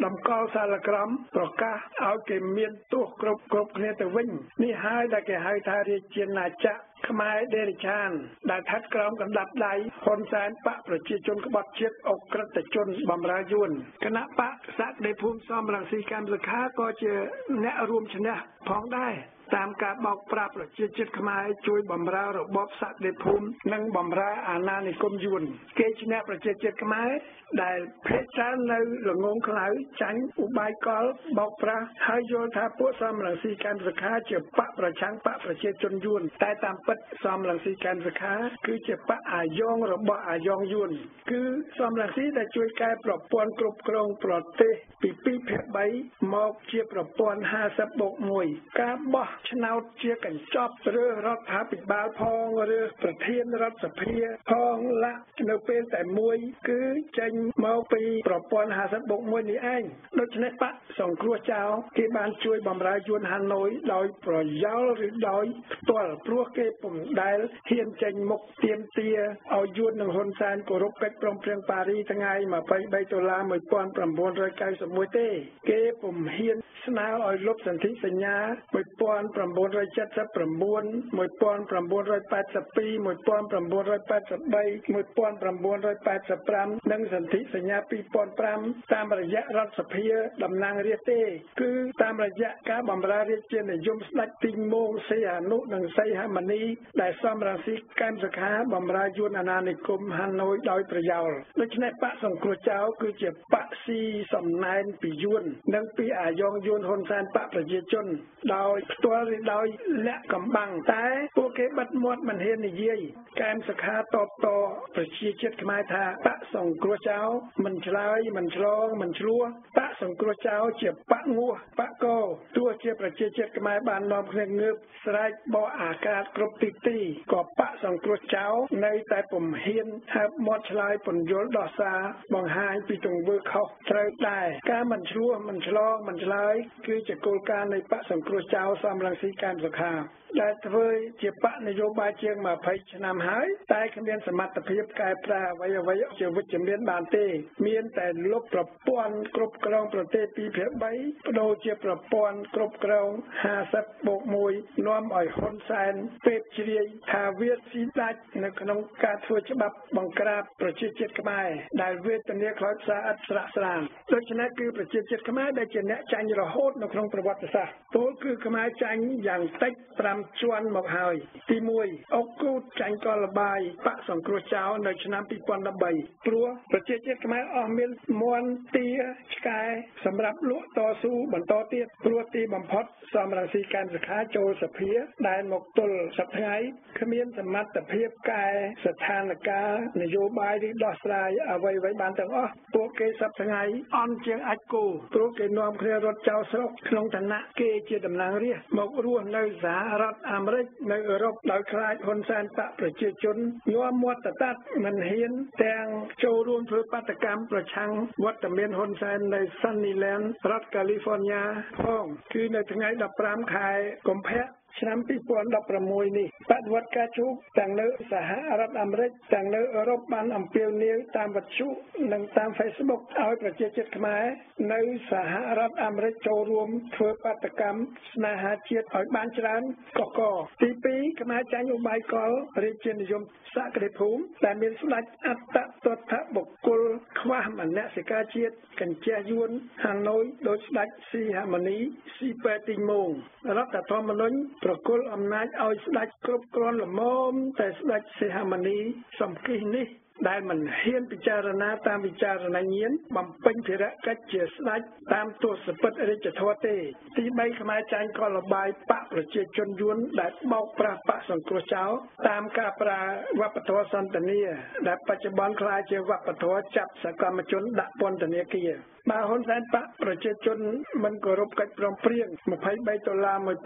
តម្កល់សាលក្រមប្រកាសឲ្យគេមានទោសគ្រប់គ្រប់គ្នាទៅវិញនេះហើយដែលគេហៅថារាជាណាចក្រខ្មែរដេរិឆានដែលស្ថិតក្រោមកណ្ដាប់ដៃហ៊ុនសែនបកប្រជាជនក្បត់ជាតិអក្រិតជនបម្រើយួនគណៈបកសក្តិភូមិសំរងស៊ីកម្មសខាក៏ជាអ្នករួមឈ្នះផងដែរតាមការបោកប្រាស់ប្រជាជាតិខ្មែរជួយបម្រើរបបសក្តិភូមិនិងបម្រើអាណានិគមយួនគេឈ្នះប្រជាជាតិខ្មែរដែលភ័យច្រើននៅល្ងងខ្លៅចាញ់ឧបាយកលបោកប្រាស់ហើយយល់ថាពួកសំរងស៊ីកម្មសខាជាបកប្រឆាំងបកប្រជាជនយួនតែតាមពិតសំរងស៊ីកម្មសខាគឺជាបកអាយ៉ងរបស់អាយ៉ងយួនគឺសំរងស៊ីដែលជួយកែប្រព័ន្ធគ្រប់គ្រងប្រទេសពីពីរភាគបីមកជាប្រព័ន្ធห้าสิบบวกមួយការបោះឆ្នោតជាកញ្ចប់ឬរដ្ឋាភិបាលផងឬប្រធានរដ្ឋសភាផងឡាក់នៅពេលតែមួយគឺចេញមកពីប្រព័ន្ធห้าสิบบวกមួយនេះឯងដូច្នេះបកសង្គ្រោះចោលគេបានជួយបម្រើយួនហាណូយដោយប្រយោលឬដោយផ្ទាល់ព្រោះគេពុំដែលហ៊ានចេញមុខទាមទារឲ្យយួននិងហ៊ុនសែនគោរពកិច្ចព្រមព្រៀងប៉ារីថ្ងៃยี่สิบสามតុលាnineteen ninety-oneទេគេពុំហ៊ានស្នើឲ្យលុបសន្ធិសញ្ញាnineteen seventy-nine nineteen eighty-two nineteen eighty-three nineteen eighty-fiveនិងសន្ធិសញ្ញាtwo thousand fiveតាមរយៈរដ្ឋសភាតំណាងរាស្ត្រទេគឺតាមរយៈការបម្រើរាជានិយមស្ដេចទីងមងសីហនុនិងសីហមុនីដែលសំរងស៊ីកម្មសខាបម្រើយួនអាណានិគមហាណូយដោយប្រយោលដូច្នេះបកសង្គ្រោះចោលគឺជាបកស៊ីសំណែនពីយួននិងពីអាយ៉ងយួនហ៊ុនសែនបកប្រជាជនដោយផ្ទាល់ឬដោយលាក់កំបាំងតែពួកគេបិទមាត់មិនហ៊ាននិយាយកម្មសខាតបតប្រជាជាតិខ្មែរថាបកសង្គ្រោះចោលមិនឆ្លើយមិនឆ្លងមិនឆ្លោះបកសង្គ្រោះចោលជាបកងោះបកកោទោះជាប្រជាជាតិខ្មែរបាននាំគ្នាងើបស្រែកបោះអាកាសគ្រប់ទីទីក៏បកសង្គ្រោះចោលនៅតែពុំហ៊ានហើបមាត់ឆ្លើយពន្យល់ដោះសារបង្ហាញពីទង្វើខុសត្រូវដែរការមិនឆ្លោះមិនឆ្លងមិនឆ្លើយគឺជាគោលការណ៍នៃបកសង្គ្រោះចោលសំរងស៊ីកម្មសខាដែលធ្វើជាបកនយោបាយជាងtwentyឆ្នាំហើយតែគ្មានសមត្ថភាពកែប្រែអ្វីអ្វីជាវិជ្ជមានបានទេមានតែលុបប្រព័ន្ធគ្រប់គ្រងប្រទេសtwoភាគthreeបដូរជាប្រព័ន្ធគ្រប់គ្រងห้าสิบบวกមួយនាំឲ្យហ៊ុនសែនពេបជ្រាយថាវាស៊ីដាច់នៅក្នុងការធ្វើច្បាប់បង្ក្រាបប្រជាជាតិខ្មែរដែលវេទនាខ្លោចផ្សាឥតស្រាកស្រានដូច្នេះគឺប្រជាជាតិខ្មែរដែលជាអ្នកចាញ់រហូតនៅក្នុងប្រវត្តិសាស្ត្រពលគឺខ្មែរចាញ់យ៉ាងតិចfiveជាន់មកហើយទីoneអុកគូតចាញ់កលបាយបកសង្គ្រោះចោលនៅឆ្នាំtwo thousand thirteenព្រោះប្រជាជាតិខ្មែរអស់មានមន់ទាឆ្កែសម្រាប់លក់តស៊ូបន្តទៀតព្រោះទីបំផុតសំរងស៊ីកម្មសខាចូលសភាដែលមកទល់សប្តាហ៍គ្មានសមត្ថភាពកែស្ថានភាពនយោបាយឬដោះស្រាយអ្វីៗបានទាំងអស់ពួកគេសប្តាហ៍អន់ជាងអាចគោព្រោះគេនាំគ្នារត់ចោលស្រុកក្នុងឋានៈគេជាតំណាងរាស្ត្រមករស់នៅសហរដ្ឋអាមេរិកនៅអឺរ៉ុបដោយខ្លាចហ៊ុនសែនបកប្រជាជនញ័រមាត់តតាត់មិនហ៊ានទាំងចូលរួមធ្វើបាតកម្មប្រឆាំងវត្តមានហ៊ុនសែននៅ Sunnyland រដ្ឋ California ផងគឺនៅថ្ងៃfifteenខែកុម្ភៈឆ្នាំtwo thousand sixteenនេះបដិវត្តការជូកទាំងនៅសហរដ្ឋអាមេរិកទាំងនៅអឺរ៉ុបបានអំពាវនាវតាមវិទ្យុនិងតាម Facebook ឲ្យប្រជាជាតិខ្មែរនៅសហរដ្ឋអាមេរិកចូលរួមធ្វើបាតកម្មស្នេហាជាតិឲ្យបានច្រើនកកទីtwoខ្មែរចាញ់ឧបាយកលរាជានិយមសក្តិភូមិដែលមានស្ដេចអត្តទត្តបុគ្គលខ្វះមនសិការជាតិកញ្ជះយួនហាណូយដោយស្ដេចសីហមុនីស៊ីប៉ែទីងមងរដ្ឋធម្មនុញ្ញប្រគល់អំណាចឲ្យស្ដេចគ្រប់គ្រាន់ល្មមតែស្ដេចសីហមុនីសំគិះនេះដែលមិនហ៊ានពិចារណាតាមវិចារណញ្ញាណបំពេញភារកិច្ចជាស្ដេចតាមទស្សពិតរាជធម៌ទេទីthreeខ្មែរចាញ់កលបាយបកប្រជាជនយួនដែលបោកប្រាស់បកសង្គ្រោះចោលតាមការប្រើវប្បធម៌សន្តានាដែលបច្ចុប្បន្នក្លាយជាវប្បធម៌ចាប់សកម្មជនដាក់ពន្ធនាគារបើហ៊ុនសែនបកប្រជាជនមិនគោរពកិច្ចព្រមព្រៀងtwenty-threeតុលាnineteen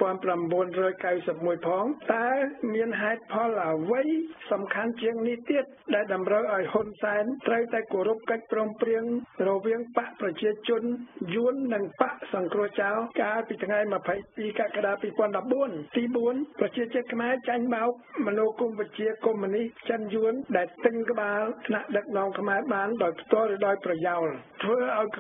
ninety-oneផងតើមានហេតុផលអ្វីសំខាន់ជាងនេះទៀតដែលតម្រូវឲ្យហ៊ុនសែនត្រូវតែគោរពកិច្ចព្រមព្រៀងរវាងបកប្រជាជនយួននិងបកសង្គ្រោះចោលកាលពីថ្ងៃtwenty-twoកក្កដាtwo thousand fourteenទីfourប្រជាជាតិខ្មែរចាញ់បោកមនោគមវិជ្ជាកុម្មុយនីសចិនយួនដែលទិញក្បាលថ្នាក់ដឹកនាំខ្មែរបានដោយផ្ទាល់ឬដោយប្រយោលធ្វើឲ្យខ្មែរ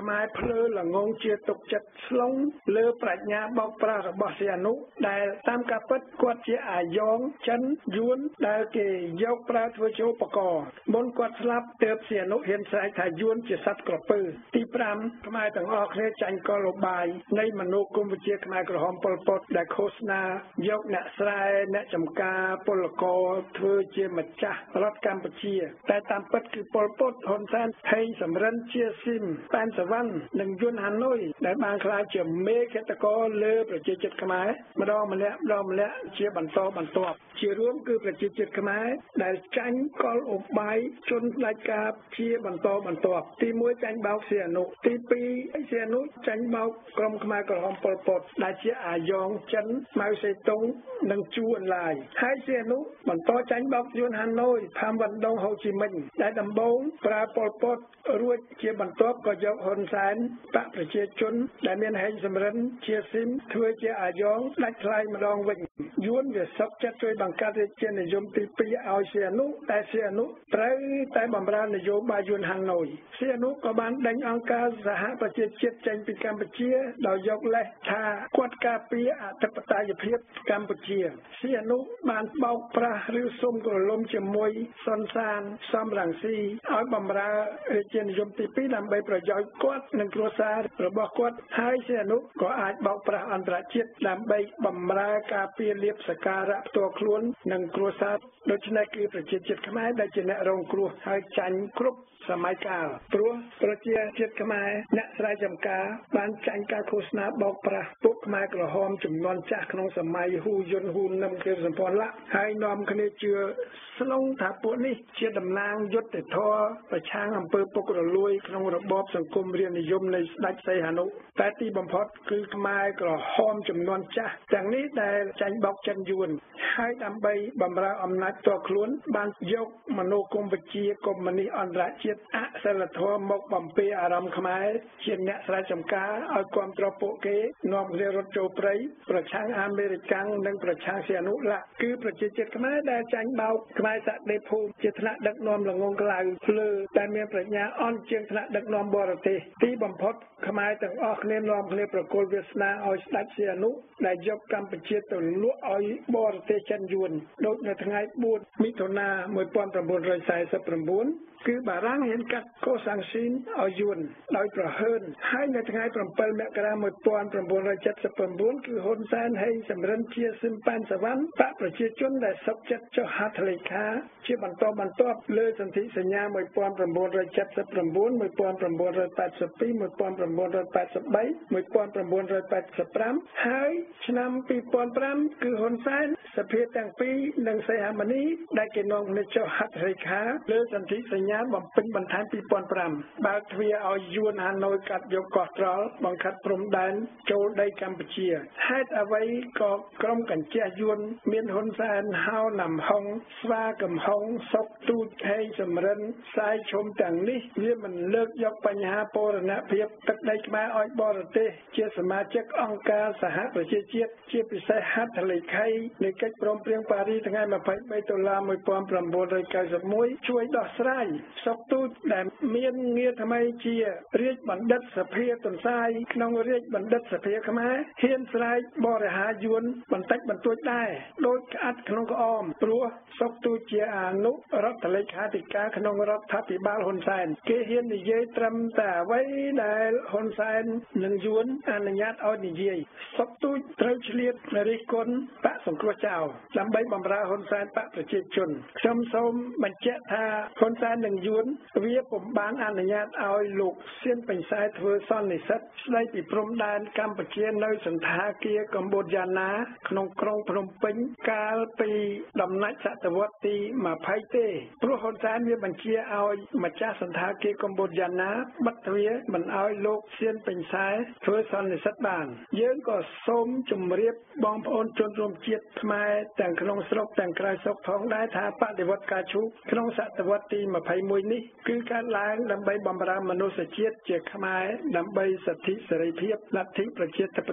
ខ្មែរភ្លើល្ងងជាទុកចិត្តស្លុងលើប្រាជ្ញាបោកប្រាស់របស់សៀនុដែលតាមការពិតគាត់ជាអាយ៉ងចិនយួនដែលគេយកប្រើធ្វើជាឧបករណ៍មុនគាត់ស្លាប់ទើបសៀនុហ៊ានស្រែកថាយួនជាសត្វក្រពើទីប្រាំខ្មែរទាំងអស់គ្នាចាញ់កលឧបាយនៃមនោគមវិជ្ជាខ្មែរក្រហមប៉ុលពតដែលឃោសនាយកអ្នកស្រែអ្នកចំការពលករធ្វើជាម្ចាស់រដ្ឋកម្ពុជាតែតាមពិតគឺប៉ុលពតហ៊ុនសែនហេងសំរិនជាស៊ីមប៉ែនសវណ្ណនិងយួនហាណូយដែលបានក្លាយជាមេឃាតករលើប្រជាជាតិខ្មែរម្ដងម្នាក់ម្ដងម្នាក់ជាបន្តបន្ទាប់ជារួមគឺប្រជាជាតិខ្មែរដែលចាញ់កលឧបាយជន់ផ្ដាច់ការជាបន្តបន្ទាប់ទីមួយចាញ់បោកសៀនុទីពីរសៀនុចាញ់បោកក្រុមខ្មែរក្រហមប៉ុលពតដែលជាអាយ៉ងចិនម៉ៅសេតុងនិងជួអន្លាយហើយសៀនុបន្តចាញ់បោកយួនហាណូយផាមវ៉ាន់ដងហូជីមិញដែលដំបូងប្រើប៉ុលពតរួចជាបន្ទាប់ក៏យកហ៊ុនសែនបកប្រជាជនដែលមានហេងសំរិនជាស៊ីមធ្វើជាអាយ៉ងដាច់ថ្លៃម្ដងវិញយួនវាសុកចិត្តជួយបង្កើតរាជានិយមទីពីរឲ្យសៀនុតែសៀនុត្រូវតែបម្រើនយោបាយយួនហាណូយសៀនុក៏បានដេញអង្គការសហប្រជាជាតិចេញពីកម្ពុជាដោយយកលេសថាគាត់ការពារអធិបតេយ្យភាពកម្ពុជាសៀនុបានបោកប្រាស់ឬសុំក្រឡុំជាមួយសុនសានសំរងស៊ីឲ្យបម្រើរាជានិយមទីពីរដើម្បីប្រយោជន៍គាត់និងគ្រួសាររបស់គាត់ហើយសៀនុក៏អាចបោកប្រាស់អន្តរជាតិដើម្បីបម្រើការពារលៀបសការៈផ្ទាល់ខ្លួននិងគ្រួសារដូច្នេះគឺប្រជាជាតិខ្មែរដែលជាអ្នករងគ្រោះហើយចាញ់គ្រប់សម័យកាលព្រោះប្រជាជាតិខ្មែរអ្នកស្រែចម្ការបានចាញ់ការឃោសនាបោកប្រាស់ពួកខ្មែរក្រហមចំនួនចាស់ក្នុងសម័យហ៊ូយុនហ៊ូនឹមគឺសម្ព័ន្ធលក្ខហើយនាំគ្នាជឿស្លងថាពួកនេះជាតំណាងយុត្តិធម៌ប្រឆាំងអំពើពុករលួយក្នុងរបបសង្គមរាស្ត្រនិយមនៃស្ដេចសីហនុតែទីបំផុតគឺខ្មែរក្រហមចំនួនចាស់ទាំងនេះដែលចាញ់បោកចិនយួនហើយដើម្បីបម្រើអំណាចផ្ទាល់ខ្លួនបានយកមនោគមវិជ្ជាកុម្មុយនីសអន្តរជាតិអសិលធម៌មកបំពេអារម្មណ៍ខ្មែរជាអ្នកស្រែចម្ការឲ្យគ្រប់គ្រងពួកគេនាំគ្នារត់ចូលព្រៃប្រឆាំងអាមេរិកនិងប្រឆាំងសៀនុលក្ខគឺប្រជាជាតិខ្មែរដែលចាញ់បោកខ្មែរសក្តិភូមិជាថ្នាក់ដឹកនាំល្ងងខ្លៅភ្លើតែមានប្រាជ្ញាអន់ជាងថ្នាក់ដឹកនាំបរទេសទីបំផុតខ្មែរទាំងអស់គ្នានាំគ្នាប្រគល់វាសនាឲ្យស្ដេចសៀនុដែលយកកម្ពុជាទៅលក់ឲ្យបរទេសចិនយួនដូចនៅថ្ងៃបួនមិថុនា១៩សែសិប៩គឺបារាំងហ៊ានកាត់កូសាំងស៊ីនឲ្យយួនដោយប្រហើនហើយនៅថ្ងៃប្រាំពីរមករា១៩៧៩គឺហ៊ុនសែនហេងសំរិនជាស៊ីមប៉ែនសវណ្ណបកប្រជាជនដែលសុកចិត្តចុះហត្ថលេខាជាបន្តបន្ទាប់លើសន្ធិសញ្ញា១៩៧៩ ១៩៨២ ១៩៨២ ១៩៨៣ ១៩៨៥ហើយឆ្នាំពីរពាន់ប្រាំគឺហ៊ុនសែនសភាទាំងពីរនិងសីហមុនីដែលគេនាំគ្នាចុះហត្ថលេខាលើសន្ធិសញ្ញាបំពេញបន្ថែមពីរពាន់ប្រាំបើកទ្វារឲ្យយួនហាណូយកាត់យកកោះត្រល់បង្ខិតព្រំដែនចូលដីកម្ពុជាហេតុអ្វីក៏ក្រុមកញ្ជះយួនមានហ៊ុនសែនហៅណាំហុងស្វាកំហុងសុកទូចហេងសំរិនសាយឈុំទាំងនេះវាមិនលើកយកបញ្ហាបូរណភាពទឹកដីខ្មែរឲ្យបរទេសជាសមាជិកអង្គការសហប្រជាជាតិជាពិសេសហត្ថលេខីនៃកិច្ចព្រមព្រៀងប៉ារីសថ្ងៃម្ភៃបីតុលា១៩៩១ជួយដោះស្រាយសុកទូចដែលមានងារថ្មីជារាជបណ្ឌិតសភាទន្សាយក្នុងរាជបណ្ឌិតសភាខ្មែរហ៊ានស្រែកបរិហាយួនបន្តិចបន្តួចដែរដោយក្អាត់ក្នុងក្អមព្រោះសុកទូចជាអនុរដ្ឋលេខាធិការក្នុងរដ្ឋាភិបាលហ៊ុនសែនគេហ៊ាននិយាយត្រឹមតែអ្វីដែលហ៊ុនសែននិងយួនអនុញ្ញាតឲ្យនិយាយសុកទូចត្រូវឆ្លៀតរិះគន់បកសង្គ្រោះចោលដើម្បីបម្រើហ៊ុនសែនបកប្រជាជនខ្ញុំសូមបញ្ជាក់ថាហ៊ុនសែននិងយួនវាពុំបានអនុញ្ញាតឲ្យលោកសៀនពេញសែធ្វើសន្និសីទស្ដីពីព្រំដែនកម្ពុជានៅសន្តាគារកម្ពុជាយ៉ាណាក្នុងក្រុងភ្នំពេញកាលពីដំណាច់សតវត្សទីម្ភៃទេព្រោះហ៊ុនសែនវាបញ្ជាឲ្យម្ចាស់សន្តាគារកម្ពុជាយ៉ាណាបិទទ្វារមិនឲ្យលោកសៀនពេញសែធ្វើសន្និសីទបានយើងក៏សូមជម្រាបបងប្អូនជនរួមជាតិខ្មែរទាំងក្នុងស្រុកទាំងក្រៅស្រុកផងដែរថាបដិវត្តការឈូកក្នុងសតវត្សទីម្ភៃមួយនេះគឺកើតឡើងដើម្បីបម្រើមនុស្សជាតិជាខ្មែរដើម្បីសិទ្ធិសេរីភាពលទ្ធិប្រជាធិប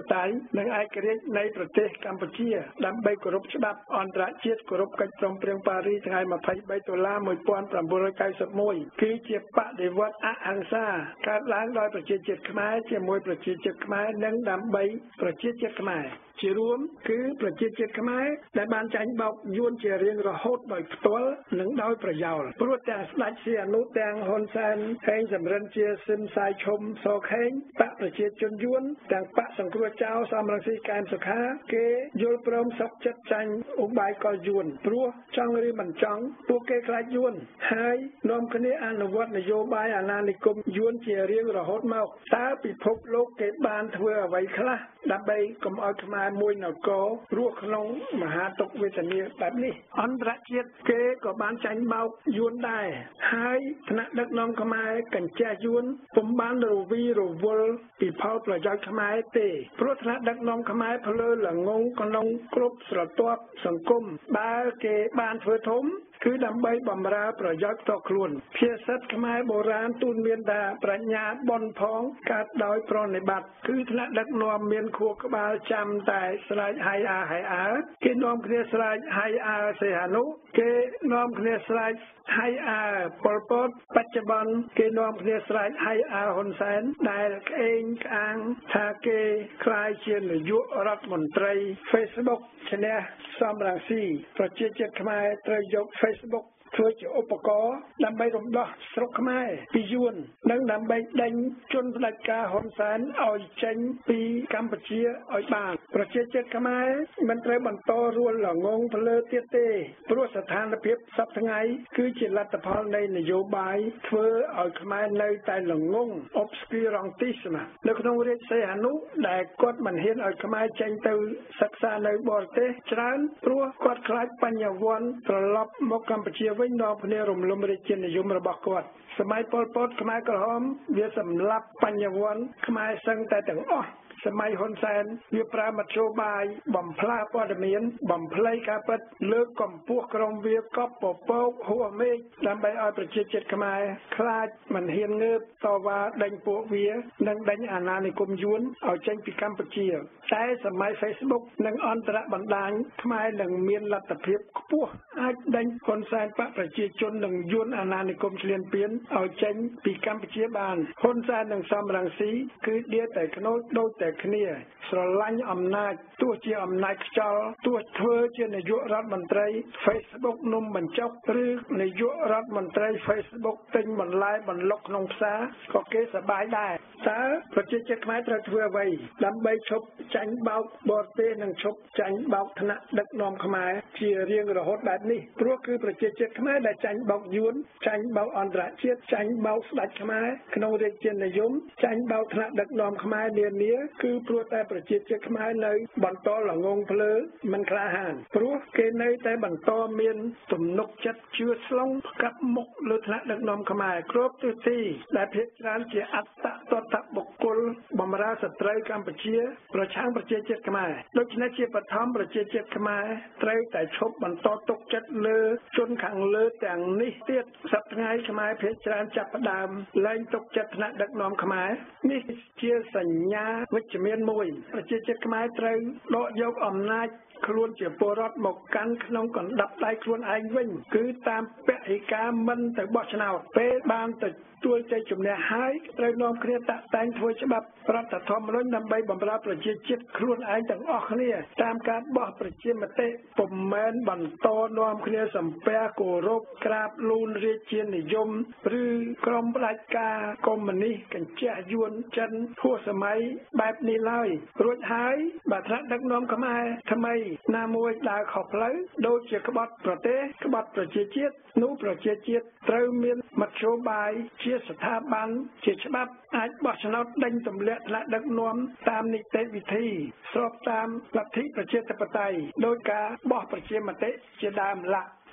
តេយ្យនិងឯករាជ្យនៃប្រទេសកម្ពុជាដើម្បីគោរពច្បាប់អន្តរជាតិគោរពកិច្ចព្រមព្រៀងប៉ារីសថ្ងៃម្ភៃបីតុលាមួយពាន់ប្រាំបួនរយកៅសិបមួយគឺជាបដិវត្តន៍អហិង្សាកើតឡើងដោយប្រជាជាតិខ្មែរជាមួយប្រជាជាតិខ្មែរនិងដើម្បីប្រជាជាតិខ្មែរជារួមគឺប្រជាជាតិខ្មែរដែលបានចាញ់បោកយួនជារៀងរហូតដោយផ្ទាល់និងដោយប្រយោលព្រោះទាំងស្ដេចសៀនុទាំងហ៊ុនសែនហេងសំរិនជាសឹមសាយឈុំសខេងបកប្រជាជនយួនទាំងបកសង្គ្រោះចៅសំរងស៊ីកែមសុខាគេយល់ព្រមសុខចិត្តចាញ់ឧបាយកលយួនព្រោះចង់ឬមិនចង់ពួកគេខ្លាចយួនហើយនាំគ្នាអនុវត្តនយោបាយអាណានិគមយួនជារៀងរហូតមកតើពិភពលោកគេបានធ្វើអ្វីខ្លះដើម្បីកុំឲ្យខ្មែរមួយនគររស់ក្នុងមហាទុក្ខវេទនាបែបនេះអន្តរជាតិគេក៏បានចាញ់បោកយួនដែរហើយថ្នាក់ដឹកនាំខ្មែរកញ្ជះយួនពុំបានរវីរវល់ពីផលប្រយោជន៍ខ្មែរទេព្រោះថ្នាក់ដឹកនាំខ្មែរភ្លើល្ងងក្នុងគ្រប់ស្រទាប់សង្គមបើគេបានធ្វើធំគឺដើម្បីបម្រើប្រយោជន៍ផ្ទាល់ខ្លួនភាសាខ្មែរបុរាណទូនមានថាប្រាជ្ញាបនផងកើតដោយប្រណិប័តគឺថ្នាក់ដឹកនាំមានខួរក្បាលចាំតែស្រែកហៃអាហៃអើគេនាំគ្នាស្រែកហៃអើសេហនុគេនាំគ្នាស្រែកហៃអើប៉ុលពតបច្ចុប្បន្នគេនាំគ្នាស្រែកហៃអើហ៊ុនសែនដែលក្អេងក្អាងថាគេខ្លាយជានាយករដ្ឋមន្ត្រី Facebook ឈ្នះសំរងស៊ីប្រជាជាតិខ្មែរត្រូវយក Facebook ធ្វើជាឧបករណ៍ដើម្បីរំដោះស្រុកខ្មែរពីយួននិងដើម្បីដេញជនផ្ដាច់ការហ៊ុនសែនឲ្យចេញពីកម្ពុជាឲ្យបានប្រជាជាតិខ្មែរមិនត្រូវបន្តរួលល្ងងទៅលើទៀតទេព្រោះស្ថានភាពសពថ្ងៃគឺជាលទ្ធផលនៃនយោបាយធ្វើឲ្យខ្មែរនៅតែល្ងង obscurantism នៅក្នុងរាជសីហនុដែលគាត់មិនហ៊ានឲ្យខ្មែរចេញទៅសិក្សានៅបរទេសច្រើនព្រោះគាត់ខ្លាចបញ្ញវន្តត្រឡប់មកកម្ពុជាវិញនាំគ្នារំលំរាជានិយមរបស់គាត់សម័យប៉ុលពតខ្មែរក្រហមវាសម្លាប់បញ្ញវន្តខ្មែរសឹងតែទាំងអស់សម័យហ៊ុនសែនវាប្រើមធ្យោបាយបំផ្លាស់ព័ត៌មានបំភ្លៃការពិតលើកកម្ពស់ក្រុមវាកប់ពពកហួសមេឃដើម្បីឲ្យប្រជាជាតិខ្មែរខ្លាចមិនហ៊ានងើបតវ៉ាដេញពួកវានិងដេញអាណានិគមយួនឲ្យចេញពីកម្ពុជាតែសម័យ Facebook និងអន្តរបណ្ដាញខ្មែរនឹងមានលទ្ធភាពខ្ពស់អាចដេញហ៊ុនសែនបកប្រជាជននិងយួនអាណានិគមឈ្លានពានឲ្យចេញពីកម្ពុជាបានហ៊ុនសែននិងសំរងស៊ីគឺដៀតែខ្នោចដូចតែគ្នាស្រឡាញ់អំណាចទោះជាអំណាចខ្យល់ទោះធ្វើជានាយករដ្ឋមន្ត្រី Facebook នំបញ្ចុកឬនាយករដ្ឋមន្ត្រី Facebook ទិញបន្លែបន្លុកក្នុងផ្សារក៏គេសប្បាយដែរតើប្រជាជាតិខ្មែរត្រូវធ្វើអ្វីដើម្បីឈប់ចាញ់បោកបរទេសនិងឈប់ចាញ់បោកថ្នាក់ដឹកនាំខ្មែរជារៀងរហូតបែបនេះព្រោះគឺប្រជាជាតិខ្មែរដែលចាញ់បោកយួនចាញ់បោកអន្តរជាតិចាញ់បោកស្ដេចខ្មែរក្នុងរាជានិយមចាញ់បោកថ្នាក់ដឹកនាំខ្មែរនានាគឺព្រោះតែប្រជាជាតិខ្មែរនៅបន្តល្ងងភ្លើមិនក្លាហានព្រោះគេនៅតែបន្តមានទំនុកចិត្តជឿស្លុងផ្កាប់មុខលើថ្នាក់ដឹកនាំខ្មែរគ្រប់ទិសទីដែលភាគច្រើនជាអត្តតថបុគ្គលបម្រើសត្រូវកម្ពុជាប្រឆាំងប្រជាជាតិខ្មែរដូច្នេះជាបឋមប្រជាជាតិខ្មែរត្រូវតែឈប់បន្តទុកចិត្តលើជនខាងលើទាំងនេះទៀតសប្តាហ៍ថ្ងៃខ្មែរភាគច្រើនចាប់ផ្ដើមលែងទុកចិត្តថ្នាក់ដឹកនាំខ្មែរនេះជាសញ្ញាវិជ្ជមានមួយប្រជាជាតិខ្មែរត្រូវដកយកអំណាចខ្លួនជាពលរដ្ឋមកកាន់ក្នុងកណ្ដាប់ដៃខ្លួនឯងវិញគឺតាមពហិការមិនទៅបោះឆ្នោតពេលបានទៅទួលជ័យជំនះហើយត្រូវនាំគ្នាតាក់តែងធ្វើច្បាប់រដ្ឋធម្មនុញ្ញដើម្បីបម្រើប្រជាជាតិខ្លួនឯងទាំងអស់គ្នាតាមការបោះប្រជាមតិពុំមែនបន្តនាំគ្នាសំពះគោរពក្រាបលូនរាជានិយមឬក្រុមផ្ដាច់ការកុម្មុយនីសកញ្ជះយួនចិនហួសសម័យបែបនេះឡើយរួចហើយបើថ្នាក់ដឹកនាំខ្មែរថ្មីណាមួយដើរខុសផ្លូវដូចជាក្បត់ប្រទេសក្បត់ប្រជាជាតិនោះប្រជាជាតិត្រូវមានមធ្យោបាយជាស្ថាប័នជាច្បាប់អាចបោះឆ្នោតដេញទម្លាក់ថ្នាក់ដឹកនាំតាមនីតិវិធីស្របតាមលទ្ធិប្រជាធិបតេយ្យដោយការបោះប្រជាមតិជាដើមឡាក់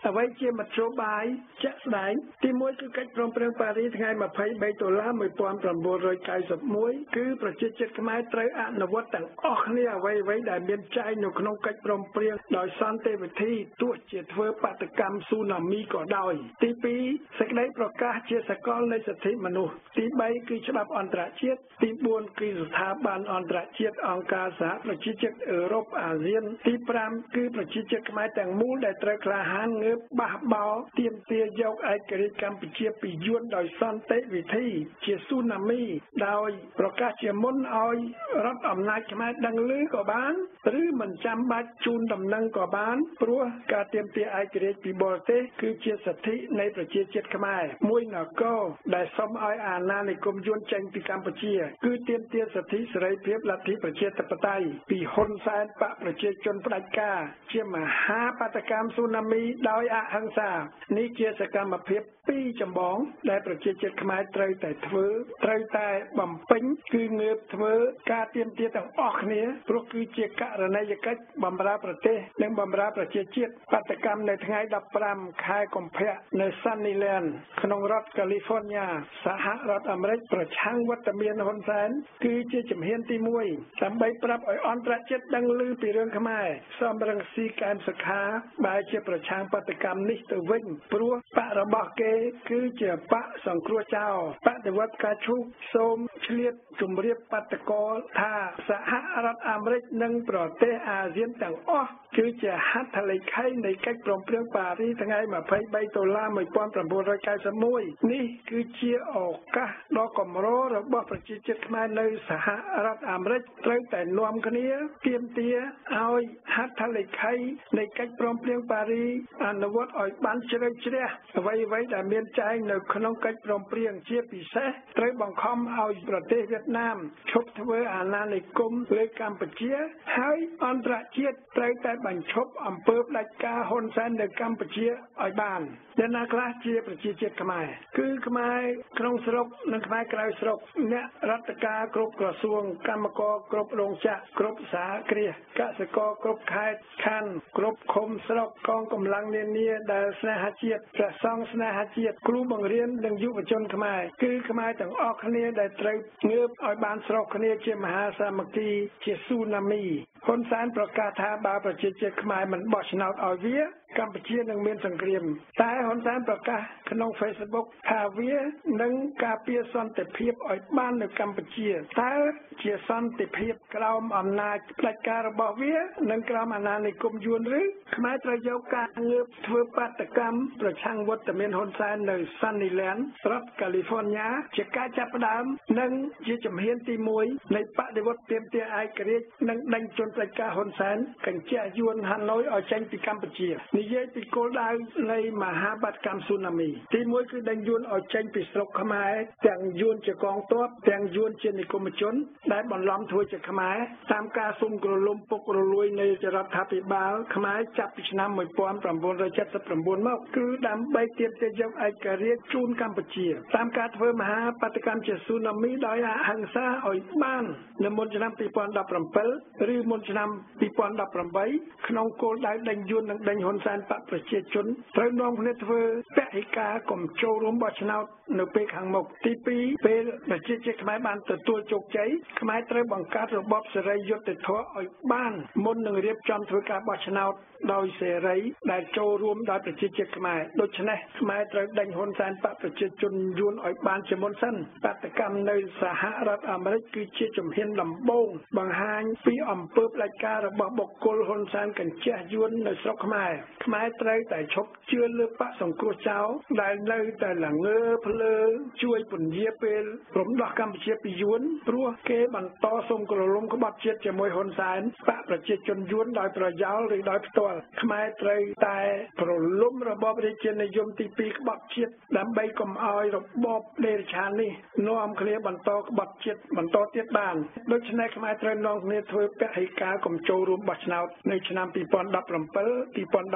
អ្វីជាមធ្យោបាយជាក់ស្ដែងទីមួយគឺកិច្ចព្រមព្រៀងប៉ារីសថ្ងៃម្ភៃបីដុល្លារmột nghìn chín trăm chín mươi mốtគឺប្រជាជាតិខ្មែរត្រូវអនុវត្តទាំងអស់គ្នាអ្វីៗដែលមានចែងនៅក្នុងកិច្ចព្រមព្រៀងដោយសន្តិវិធីទោះជាធ្វើបាតកម្មស៊ូណាមីក៏ដោយទីពីរសេចក្តីប្រកាសជាសកលនៃសិទ្ធិមនុស្សទីបីគឺច្បាប់អន្តរជាតិទីបួនគឺស្ថាប័នអន្តរជាតិអង្គការសហប្រជាជាតិអឺរ៉ុបអាស៊ានទីប្រាំគឺប្រជាជាតិខ្មែរទាំងមូលដែលត្រូវក្លាហានងើបបះបោរទាមទារយកឯករាជ្យកម្ពុជាពីយួនដោយសន្តិវិធីជាស៊ូណាមីដោយប្រកាសជាមុនឲ្យរដ្ឋអំណាចខ្មែរដឹងឮក៏បានឬមិនចាំបាច់ជូនដំណឹងក៏បានព្រោះការទាមទារឯករាជ្យពីបរទេសគឺជាសិទ្ធិនៃប្រជាជាតិខ្មែរមួយនគរដែលសុំឲ្យអាណានិគមយួនចេញពីកម្ពុជាគឺទាមទារសិទ្ធិសេរីភាពលទ្ធិប្រជាធិបតេយ្យពីហ៊ុនសែនបកប្រជាជនផ្ដាច់ការជាមហាបាតកម្មស៊ូណាមីដោយអហិង្សានេះជាសកម្មភាពពីរចម្បងដែលប្រជាជាតិខ្មែរត្រូវតែធ្វើត្រូវតែបំពេញគឺងើបធ្វើការទាមទារទាំងអស់គ្នាព្រោះគឺជាករណីយកិច្ចបម្រើប្រទេសនិងបម្រើប្រជាជាតិបាតកម្មនៅថ្ងៃដប់ប្រាំខែកុម្ភៈនៅ Sunnyland ក្នុងរដ្ឋ California សហរដ្ឋអាមេរិកប្រឆាំងវត្តមានហ៊ុនសែនគឺជាជំហានទីមួយដើម្បីប្រាប់ឲ្យអន្តរជាតិដឹងឮពីរឿងខ្មែរសំរងស៊ីកែមសុខាបែរជាប្រឆាំងបាតកម្មនេះទៅវិញព្រោះបករបស់គេគឺជាបកសង្គ្រោះចោលបដិវត្តការឈូកសូមឆ្លៀតជម្រាបបាតកោថាសហរដ្ឋអាមេរិកនិងប្រទេសអាស៊ានទាំងអស់គឺជាហត្ថលេខីនៃកិច្ចព្រមព្រៀងប៉ារីសថ្ងៃម្ភៃបីដុល្លារmột nghìn chín trăm chín mươi mốtនេះគឺជាឱកាសដ៏កម្ររបស់ប្រជាជាតិខ្មែរនៅសហរដ្ឋអាមេរិកត្រូវតែនាំគ្នាទាមទារឲ្យហត្ថលេខីនៃកិច្ចព្រមព្រៀងប៉ារីសអនុវត្តឲ្យបានជ្រៅជ្រះអ្វីៗដែលមានចែងនៅក្នុងកិច្ចព្រមព្រៀងជាពិសេសត្រូវបង្ខំឲ្យប្រទេសវៀតណាមឈប់ធ្វើអាណានិគមលើកម្ពុជាហើយអន្តរជាតិត្រូវតែបញ្ឈប់អំពើផ្ដាច់ការហ៊ុនសែននៅកម្ពុជាឲ្យបានដែលណាខ្លះជាប្រជាជាតិខ្មែរគឺខ្មែរក្នុងស្រុកនិងខ្មែរក្រៅស្រុកអ្នករដ្ឋការគ្រប់ក្រសួងកម្មករគ្រប់រោងចក្រគ្រប់សហគ្រាសកសិករគ្រប់ខេត្តខណ្ឌគ្រប់ឃុំស្រុកកងកម្លាំងនានាដែលស្នេហាជាតិព្រះសង្ឃស្នេហាជាតិគ្រូបង្រៀននិងយុវជនខ្មែរគឺខ្មែរទាំងអស់គ្នាដែលត្រូវងើបឲ្យបានស្រុកគ្នាជាមហាសាមគ្គីជាស៊ូណាមីហ៊ុនសែនប្រកាសថាបើប្រជាជាតិខ្មែរមិនបោះឆ្នោតឲ្យវាកម្ពុជានឹងមានសង្គ្រាមតែហ៊ុនសែនប្រកាសក្នុង Facebook ថាវានឹងការពារសន្តិភាពឲ្យបាននៅកម្ពុជាតើជាសន្តិភាពក្រោមអំណាចផ្ដាច់ការរបស់វានិងក្រោមអាណានិគមយួនឬខ្មែរត្រូវយកការងើបធ្វើបាតកម្មប្រឆាំងវត្តមានហ៊ុនសែននៅ Sunnyland រដ្ឋ California ជាការចាប់ផ្ដើមនិងជាជំហានទីមួយនៃបដិវត្តទាមទារឯករាជ្យនិងដេញជនផ្ដាច់ការហ៊ុនសែនកញ្ជះយួនហាណូយឲ្យចេញពីកម្ពុជានិយាយពីគោលដៅនៃមហាបាតកម្មស៊ូណាមីទីមួយគឺដេញយួនឲ្យចេញពីស្រុកខ្មែរទាំងយួនជាកងទ័ពទាំងយួនជានិគមជនដែលបន្លំធ្វើជាខ្មែរតាមការសុំគ្រលំពុករលួយនៃរដ្ឋាភិបាលខ្មែរចាប់ពីឆ្នាំmột nghìn chín trăm bảy mươi chínមកគឺដើម្បីទាមទារយកឯករាជ្យជូនកម្ពុជាតាមការធ្វើមហាបាតកម្មជាស៊ូណាមីដោយអហិង្សាឲ្យបាននៅមុនឆ្នាំពីរពាន់ដប់ប្រាំពិលឬមុនឆ្នាំពីរពាន់ដប់ប្រាំបីក្នុងគោលដៅដេញយួននិងដេញហ៊ុនសែនបកប្រជាជនត្រូវនាំគ្នាធ្វើពហិការកុំចូលរួមបោះឆ្នោតនៅពេលខាងមុខទីពីរពេលប្រជាជាតិខ្មែរបានទទួលជោគជ័យខ្មែរត្រូវបង្កើតរបបសេរីយុត្តិធម៌ឲ្យបានមុននឹងរៀបចំធ្វើការបោះឆ្នោតដោយសេរីដែលចូលរួមដោយប្រជាជាតិខ្មែរដូច្នេះខ្មែរត្រូវដេញហ៊ុនសែនបកប្រជាជនយួនឲ្យបានជាមុនសិនបាតកម្មនៅសហរដ្ឋអាមេរិកគឺជាជំហានដំបូងបង្ហាញពីអំពើផ្ដាច់ការរបស់បុគ្គលហ៊ុនសែនកញ្ជះយួននៅស្រុកខ្មែរខ្មែរត្រូវតែឈប់ជឿលើបកសង្គ្រោះចោលដែលនៅតែល្ងើភ្លើជួយពន្យាពេលរំដោះកម្ពុជាពីយួនព្រោះគេបន្តសុំក្រឡុំក្បត់ជាតិជាមួយហ៊ុនសែនបកប្រជាជនយួនដោយប្រយោលឬដោយផ្ទាល់ខ្មែរត្រូវតែប្រលំរបបរាជានិយមទីពីរក្បត់ជាតិដើម្បីកុំឲ្យរបបដេរឆាននេះនាំគ្នាបន្តក្បត់ជាតិបន្តទៀតបានដូច្នេះខ្មែរត្រូវនាំគ្នាធ្វើពហិការកុំចូលរួមបោះឆ្នោតនៅឆ្នាំពីរពាន់ដប់ប្រាំពិល ពីរពាន់ដប់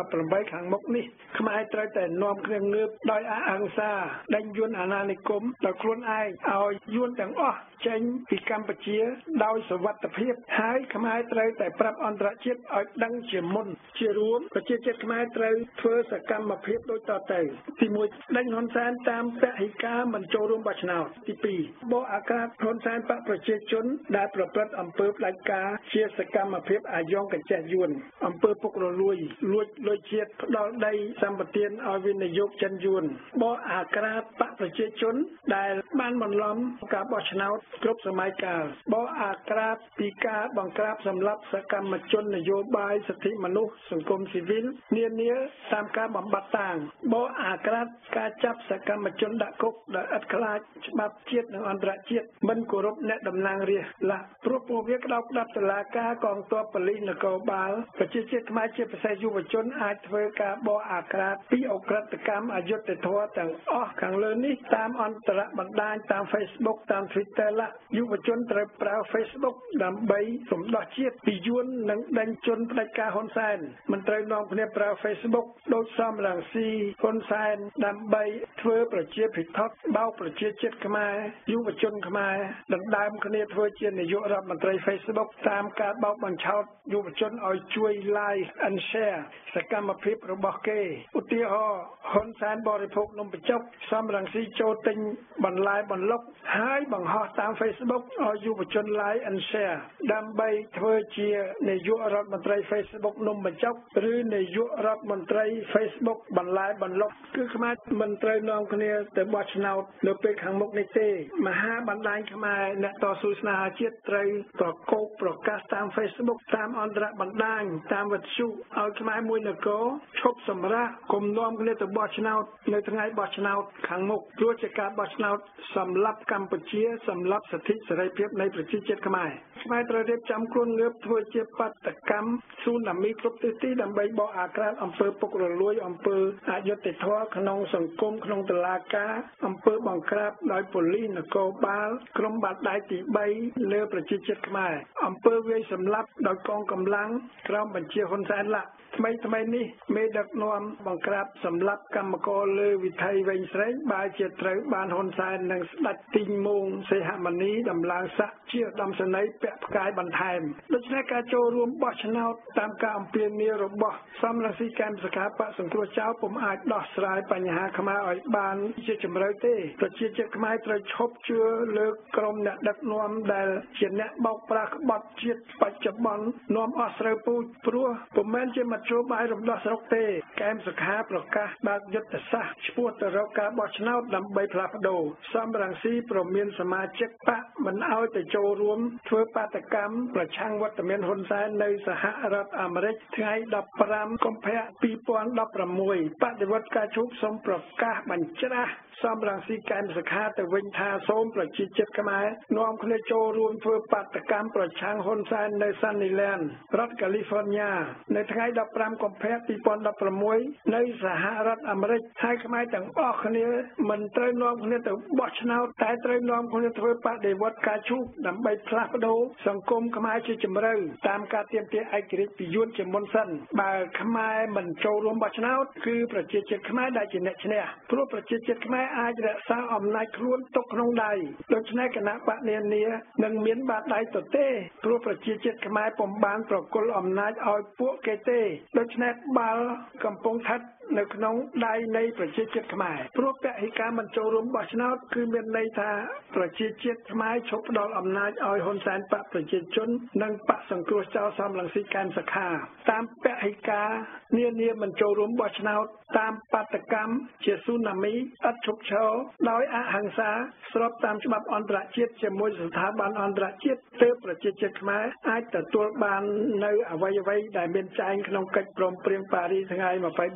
ប្រាំបីខាងមុខនេះខ្មែរត្រូវតែនាំគ្នាងើបដោយអហិង្សាដេញយួនអាណានិគមដោយខ្លួនឯងឲ្យយួនទាំងអស់ចេញពីកម្ពុជាដោយសុវត្ថិភាពហើយខ្មែរត្រូវតែប្រាប់អន្តរជាតិឲ្យដឹងជាមុនជារួមប្រជាជាតិខ្មែរត្រូវធ្វើសកម្មភាពដូចតទៅទីមួយដេញហ៊ុនសែនតាមពហិការមិនចូលរួមបោះឆ្នោតទីពីរបកអាក្រាតហ៊ុនសែនបកប្រជាជនដែលប្រព្រឹត្តអំពើផ្ដាច់ការជាសកម្មភាពអាយ៉ងកញ្ចេះយួនអំពើពុករលួយលួចលុយជាតិផ្ដាល់ដីសម្បត្តិឲ្យវិនិយោគចិនយួនបកអាក្រាតបកប្រជាជនដែលបានបន្លំការបោះឆ្នោតគ្រប់សម័យកាលបកអាក្រាតពីការបង្ក្រាបសម្លាប់សកម្មជននយោបាយសិទ្ធិមនុស្សសង្គមស៊ីវិលនានាតាមការបំបត្តិតាំងបកអាក្រាតការចាប់សកម្មជនដាក់គុកដោយឥតខ្លាចច្បាប់ជាតិនិងអន្តរជាតិមិនគោរពអ្នកតំណាងរាស្ត្រឡាព្រោះពួកវាក្តោបក្តាប់តុលាការកងទ័ពប៉ូលីសនគរបាលប្រជាជាតិខ្មែរជាពិសេសយុវជនអាចធ្វើការបកអាក្រាតពីអក្រិតកម្មអយុត្តិធម៌ទាំងអស់ខាងលើនេះតាមអន្តរបណ្ដាញតាម Facebook តាម Twitter ឡាយុវជនត្រូវប្រើ Facebook ដើម្បីរំដោះជាតិពីយួននិងដេញជនផ្ដាច់ការហ៊ុនសែនមិនត្រូវនាំគ្នាប្រើ Facebook ដោយសំរងស៊ីហ៊ុនសែនដើម្បីធ្វើប្រជាភិថកបោកប្រជាជាតិខ្មែរយុវជនខ្មែរដណ្ដើមគ្នាធ្វើជានាយករដ្ឋមន្ត្រី Facebook តាមការបោកបញ្ឆោតយុវជនឲ្យជួយ like and share សកម្មភាពរបស់គេឧទាហរណ៍ហ៊ុនសែនបរិភោគនំបញ្ចុកសំរងស៊ីចូលទិញបន្លែបន្លុកហើយបង្ហោះតាម Facebook ឲ្យយុវជន like and share ដើម្បីធ្វើជានាយករដ្ឋមន្ត្រី Facebook នំបញ្ចុកឬនាយករដ្ឋមន្ត្រី Facebook បន្លែបន្លុកគឺខ្មែរមិនត្រូវនាំគ្នាទៅបោះឆ្នោតនៅពេលខាងមុខនេះទេមហាបណ្ដាញខ្មែរអ្នកតស៊ូស្នេហាជាតិត្រូវប្រកោកប្រកាសតាម Facebook តាមអន្តរបណ្ដាញតាមវិទ្យុឲ្យខ្មែរមួយនគរឈប់សម្រាកកុំនាំគ្នាទៅបោះឆ្នោតនៅថ្ងៃបោះឆ្នោតខាងមុខព្រោះជាការបោះឆ្នោតសម្រាប់កម្ពុជាសម្រាប់សិទ្ធិសេរីភាពនៃប្រជាជាតិខ្មែរខ្មែរត្រូវរៀបចំខ្លួនងើបធ្វើជាបាតកម្មស៊ូណាមីគ្រប់ទិសទីដើម្បីបកអាក្រាតអំពើពុករលួយអំពើអយុត្តិធម៌ក្នុងសង្គមក្នុងតុលាការអំពើបង្ក្រាបដោយប៉ូលីសនគរបាលក្រុមបាល់ដៃទីបីលើប្រជាជាតិខ្មែរអំពើវាយសម្លាប់ដោយកងកម្លាំងក្រោមបញ្ជាហ៊ុនសែនឡាថ្មីថ្មីនេះមេដឹកនាំបង្ក្រាបសម្លាប់កម្មករលើវិថីវែងស្រេងបែរជាត្រូវបានហ៊ុនសែននិងស្ដេចទីងមោងសីហមុនីដំឡើងស័ក្តិជាឧត្តមសេនីយ៍ពាក់ផ្កាយបន្ថែមដូច្នេះការចូលរួមបោះឆ្នោតតាមការអំពាវនាវរបស់សំរងស៊ីកែមសខាបកសង្គ្រោះចោលពុំអាចដោះស្រាយបញ្ហាខ្មែរឲ្យបានជាជម្រៅទេប្រជាជាតិខ្មែរត្រូវឈប់ជឿលើក្រុមអ្នកដឹកនាំដែលជាអ្នកបោកប្រាស់ក្បត់ជាតិបច្ចុប្បន្ននាំអស់ស្រូវពូជព្រោះពុំមែនជាមធ្យោបាយរំដោះស្រុកទេកែមសខាប្រកាសបើកយុទ្ធសាស្ត្រឆ្ពោះទៅរកការបោះឆ្នោតដើម្បីផ្លាស់ប្ដូរសំរងស៊ីប្រមានសមាជិកបកមិនឲ្យទៅចូលរួមធ្វើបាតកម្មប្រឆាំងវត្តមានហ៊ុនសែននៅសហរដ្ឋអាមេរិកថ្ងៃដប់ប្រាំកុម្ភៈពីរពាន់ដប់ប្រាំមួយបដិវត្តការជូបសូមប្រកាសបញ្ច្រាស់សំរងស៊ីកែមសខាទៅវិញថាសូមប្រជាជាតិខ្មែរនាំគ្នាចូលរួមធ្វើបាតកម្មប្រឆាំងហ៊ុនសែននៅ Sunnyland រដ្ឋ California នៅថ្ងៃដប់ប្រាំកុម្ភៈពីរពាន់ដប់ប្រាំមួយនៅសហរដ្ឋអាមេរិកហើយខ្មែរទាំងអស់គ្នាមិនត្រូវនាំគ្នាទៅបោះឆ្នោតតែត្រូវនាំគ្នាធ្វើបដិវត្តការជូបដើម្បីផ្លាស់ប្ដូរសង្គមខ្មែរជាជម្រៅតាមការទាមទារឯករាជ្យពីយួនជាមុនសិនបើខ្មែរមិនចូលរួមបោះឆ្នោតគឺប្រជាជាតិខ្មែរដែលជាអ្នកឈ្នះព្រោះប្រជាជាតិខ្មែរអាចរក្សាអំណាចខ្លួនទុកក្នុងដៃដូច្នេះគណៈបកនានានឹងមានបាតដៃទទេព្រោះប្រជាជាតិខ្មែរពុំបានប្រគល់អំណាចឲ្យពួកគេទេដូច្នេះបាល់កំពុងស្ថិតនៅក្នុងដៃនៃប្រជាជាតិខ្មែរព្រោះពហិការមិនចូលរួមបោះឆ្នោតគឺមានន័យថាប្រជាជាតិខ្មែរឈប់ផ្ដល់អំណាចឲ្យហ៊ុនសែនបកប្រជាជននិងបកសង្គ្រោះចោលសំរងស៊ីកែមសខាតាមពហិការនានាមិនចូលរួមបោះឆ្នោតតាមបាតកម្មជាស៊ូណាមីឥតឈប់ឈរដោយអហិង្សាស្របតាមច្បាប់អន្តរជាតិជាមួយស្ថាប័នអន្តរជាតិទើបប្រជាជាតិខ្មែរអាចទទួលបាននៅអ្វីអ្វីដែលមានចែងក្នុងកិច្ចព្រមព្រៀងប៉ារីសថ្ងៃยี่สิบสามដុល្លារ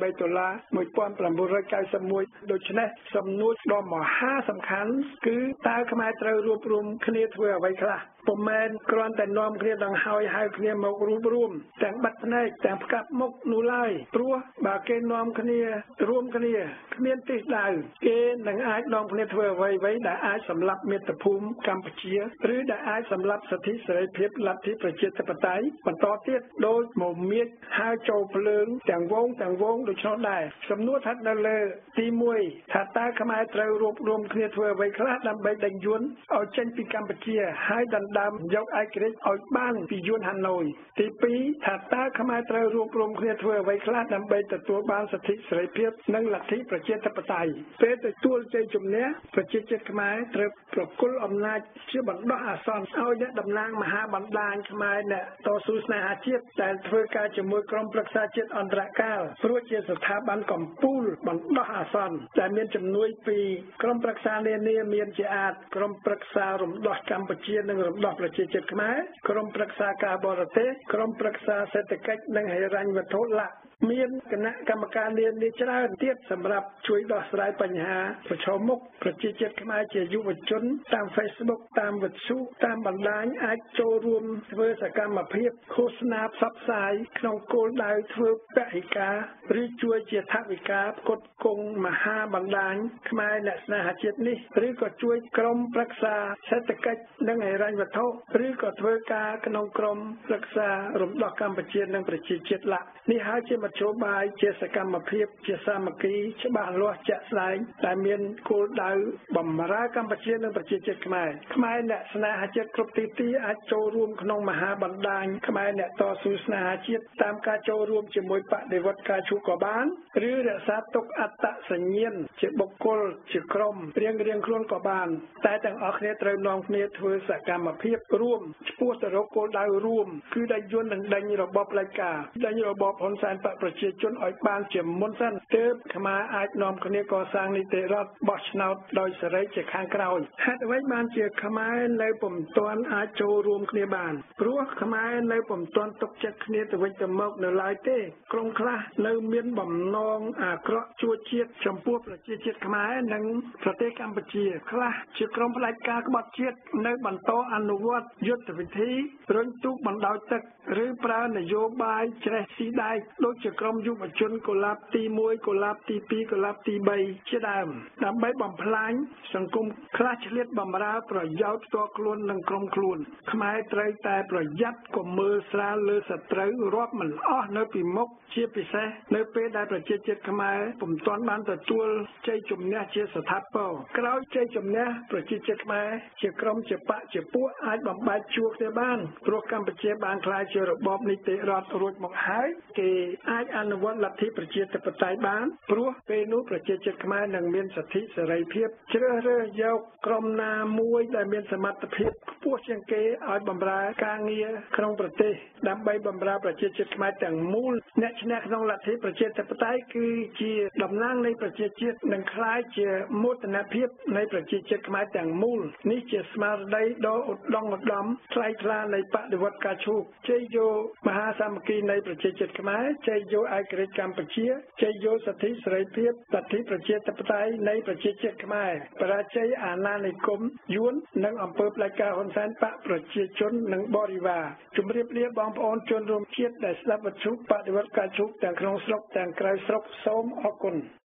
một nghìn chín trăm chín mươi mốtដូច្នេះសំណួរដ៏មហាសំខាន់គឺតើខ្មែរត្រូវរួបរวมគ្នាធ្វើអ្វីខ្លះពុំមែនគ្រាន់តែនាំគ្នាដង្ហើយហៅគ្នាមករួបរวมទាំងបាត់ភ្នែកទាំងផ្កាប់មុខនោះឡើយព្រោះបើគេនាំគ្នារួមគ្នាគ្មានទិសដៅគេនឹងអាចនាំគ្នាធ្វើអ្វីៗដែលអាចសម្លាប់មាតុភូមិកម្ពុជាឬដែលអាចសម្លាប់សិទ្ធិសេរីភាពលទ្ធិប្រជាធិបតេយ្យបន្តទៀតដោយមមាញហើរចូលភ្លើងទាំងវងទាំងវងដូច្នោះដែរសំណួរថានៅលើទីមួយថាតើខ្មែរត្រូវរួបរวมគ្នាធ្វើអ្វីខ្លះដើម្បីដេញយួនឲ្យចេញពីកម្ពុជាហើយដណ្ដើមយកឯករាជ្យឲ្យបានពីយួនហាណូយទីពីរថាតើខ្មែរត្រូវរួបរวมគ្នាធ្វើអ្វីខ្លះដើម្បីទទួលបានសិទ្ធិសេរីភាពនិងលទ្ធិប្រជាធិបតេយ្យពេលទទួលជ័យជំនះប្រជាជាតិខ្មែរត្រូវប្រគល់អំណាចជាបណ្ដោះអាសន្នឲ្យអ្នកតំណាងមហាបណ្ដាញខ្មែរអ្នកតស៊ូស្នេហាជាតិដែលធ្វើការជាមួយក្រុមប្រឹក្សាជាតិអន្តរកាលព្រោះជាស្ថាប័នកំពូលបណ្ដោះអាសន្នដែលមានជំនួយពីក្រុមប្រឹក្សានានាមានជាអាចក្រុមប្រឹក្សារំដោះកម្ពុជានិងរំដោះប្រជាជាតិខ្មែរក្រុមប្រឹក្សាការបរទេសក្រុមប្រឹក្សាសេដ្ឋកិច្ចនិងហិរញ្ញវត្ថុលក្ខមានគណៈកម្មការនានាច្រើនទៀតសម្រាប់ជួយដោះស្រាយបញ្ហាប្រឈមមុខប្រជាជាតិខ្មែរជាយុវជនតាម Facebook តាមវិទ្យុតាមបណ្ដាញអាចចូលរួមធ្វើសកម្មភាពឃោសនាផ្សព្វផ្សាយក្នុងគោលដៅធ្វើពហិការឬជួយជាថវិកាផ្គត់ផ្គង់មហាបណ្ដាញខ្មែរអ្នកស្នេហាជាតិនេះឬក៏ជួយក្រុមប្រឹក្សាសេដ្ឋកិច្ចនិងហិរញ្ញវត្ថុឬក៏ធ្វើការក្នុងក្រុមប្រឹក្សារំដោះកម្ពុជានិងប្រជាជាតិលក្ខនេះហើយជាមធ្យោបាយជាសកម្មភាពជាសាមគ្គីច្បាស់លាស់ជាក់ស្ដែងដែលមានគោលដៅបម្រើកម្ពុជានិងប្រជាជាតិខ្មែរខ្មែរអ្នកស្នេហាជាតិគ្រប់ទីទីអាចចូលរួមក្នុងមហាបណ្ដាញខ្មែរអ្នកតស៊ូស្នេហាជាតិតាមការចូលរួមជាមួយបដិវត្តការជួក៏បានឬរក្សាទុកអត្តសញ្ញាណជាបុគ្គលជាក្រុមរៀងរៀងខ្លួនក៏បានតែទាំងអស់គ្នាត្រូវនាំគ្នាធ្វើសកម្មភាពរួមឆ្ពោះទៅរកគោលដៅរួមគឺដេញយួននិងដេញរបបផ្ដាច់ការដេញរបបហ៊ុនសែនបកប្រជាជនឲ្យបានជាមុនសិនទើបខ្មែរអាចនាំគ្នាកសាងនីតិរដ្ឋបោះឆ្នោតដោយសេរីជាខាងក្រោយហេតុអ្វីបានជាខ្មែរនៅពុំទាន់អាចចូលរួមគ្នាបានព្រោះខ្មែរនៅពុំទាន់ទុកចិត្តគ្នាទៅវិញទៅមកនៅឡើយទេក្រុមខ្លះនៅមានបំណងអាក្រក់ជួជាតិចំពោះប្រជាជាតិខ្មែរនិងប្រទេសកម្ពុជាខ្លះជាក្រុមផ្ដាច់ការក្បត់ជាតិនៅបន្តអនុវត្តយុទ្ធវិធីរុញទូកបណ្ដោយទឹកឬប្រើនយោបាយច្រេះស៊ីដែកដូចជាក្រុមយុវជនកុលាបទីមួយកុលាបទីពីរកុលាបទីបីជាដើមដើម្បីបំផ្លាញសង្គមខ្លះឆ្លៀតបម្រើប្រយោជន៍ផ្ទាល់ខ្លួននិងក្រុមខ្លួនខ្មែរត្រូវតែប្រយ័ត្នកុំមើលស្រាលលើសត្រូវរាប់មិនអស់នៅពីមុខជាពិសេសនៅពេលដែលប្រជាជាតិខ្មែរពុំទាន់បានទទួលជ័យជំនះជាស្ថាពរក្រោយជ័យជំនះប្រជាជាតិខ្មែរជាក្រុមជាបកជាពួកអាចបំបែកជួរគ្នាបានព្រោះកម្ពុជាបានក្លាយជារបបនីតិរដ្ឋរួចមកហើយគេអាចអនុវត្តលទ្ធិប្រជាធិបតេយ្យបានព្រោះពេលនោះប្រជាជាតិខ្មែរនឹងមានសិទ្ធិសេរីភាពជ្រើសរើសយកក្រុមណាមួយដែលមានសមត្ថភាពខ្ពស់ជាងគេឲ្យបម្រើការងារក្នុងប្រទេសដើម្បីបម្រើប្រជាជាតិខ្មែរទាំងមូលអ្នកឈ្នះក្នុងលទ្ធិប្រជាធិបតេយ្យគឺជាតំណាងនៃប្រជាជាតិនិងក្លាយជាមោទនភាពនៃប្រជាជាតិខ្មែរទាំងមូលនេះជាស្មារតីដ៏ឧត្តមឧត្តមថ្លៃថ្លានៃបដិវត្តការឈូកជ័យយោមហាសាមគ្គីនៃប្រជាជាតិខ្មែរជ័យយោឯករាជ្យកម្ពុជាជ័យយោសិទ្ធិសេរីភាពលទ្ធិប្រជាធិបតេយ្យនៃប្រជាជាតិខ្មែរបរាជ័យអាណានិគមយួននិងអំពើផ្ដាច់ការហ៊ុនសែនបកប្រជាជននិងបរិវារជម្រាបលាបងប្អូនជនរួមជាតិដែលស្ដាប់វិទ្យុបដិវត្តការឈូកទាំងក្នុងស្រុកទាំងក្រៅស្រុកសូមអរគុណ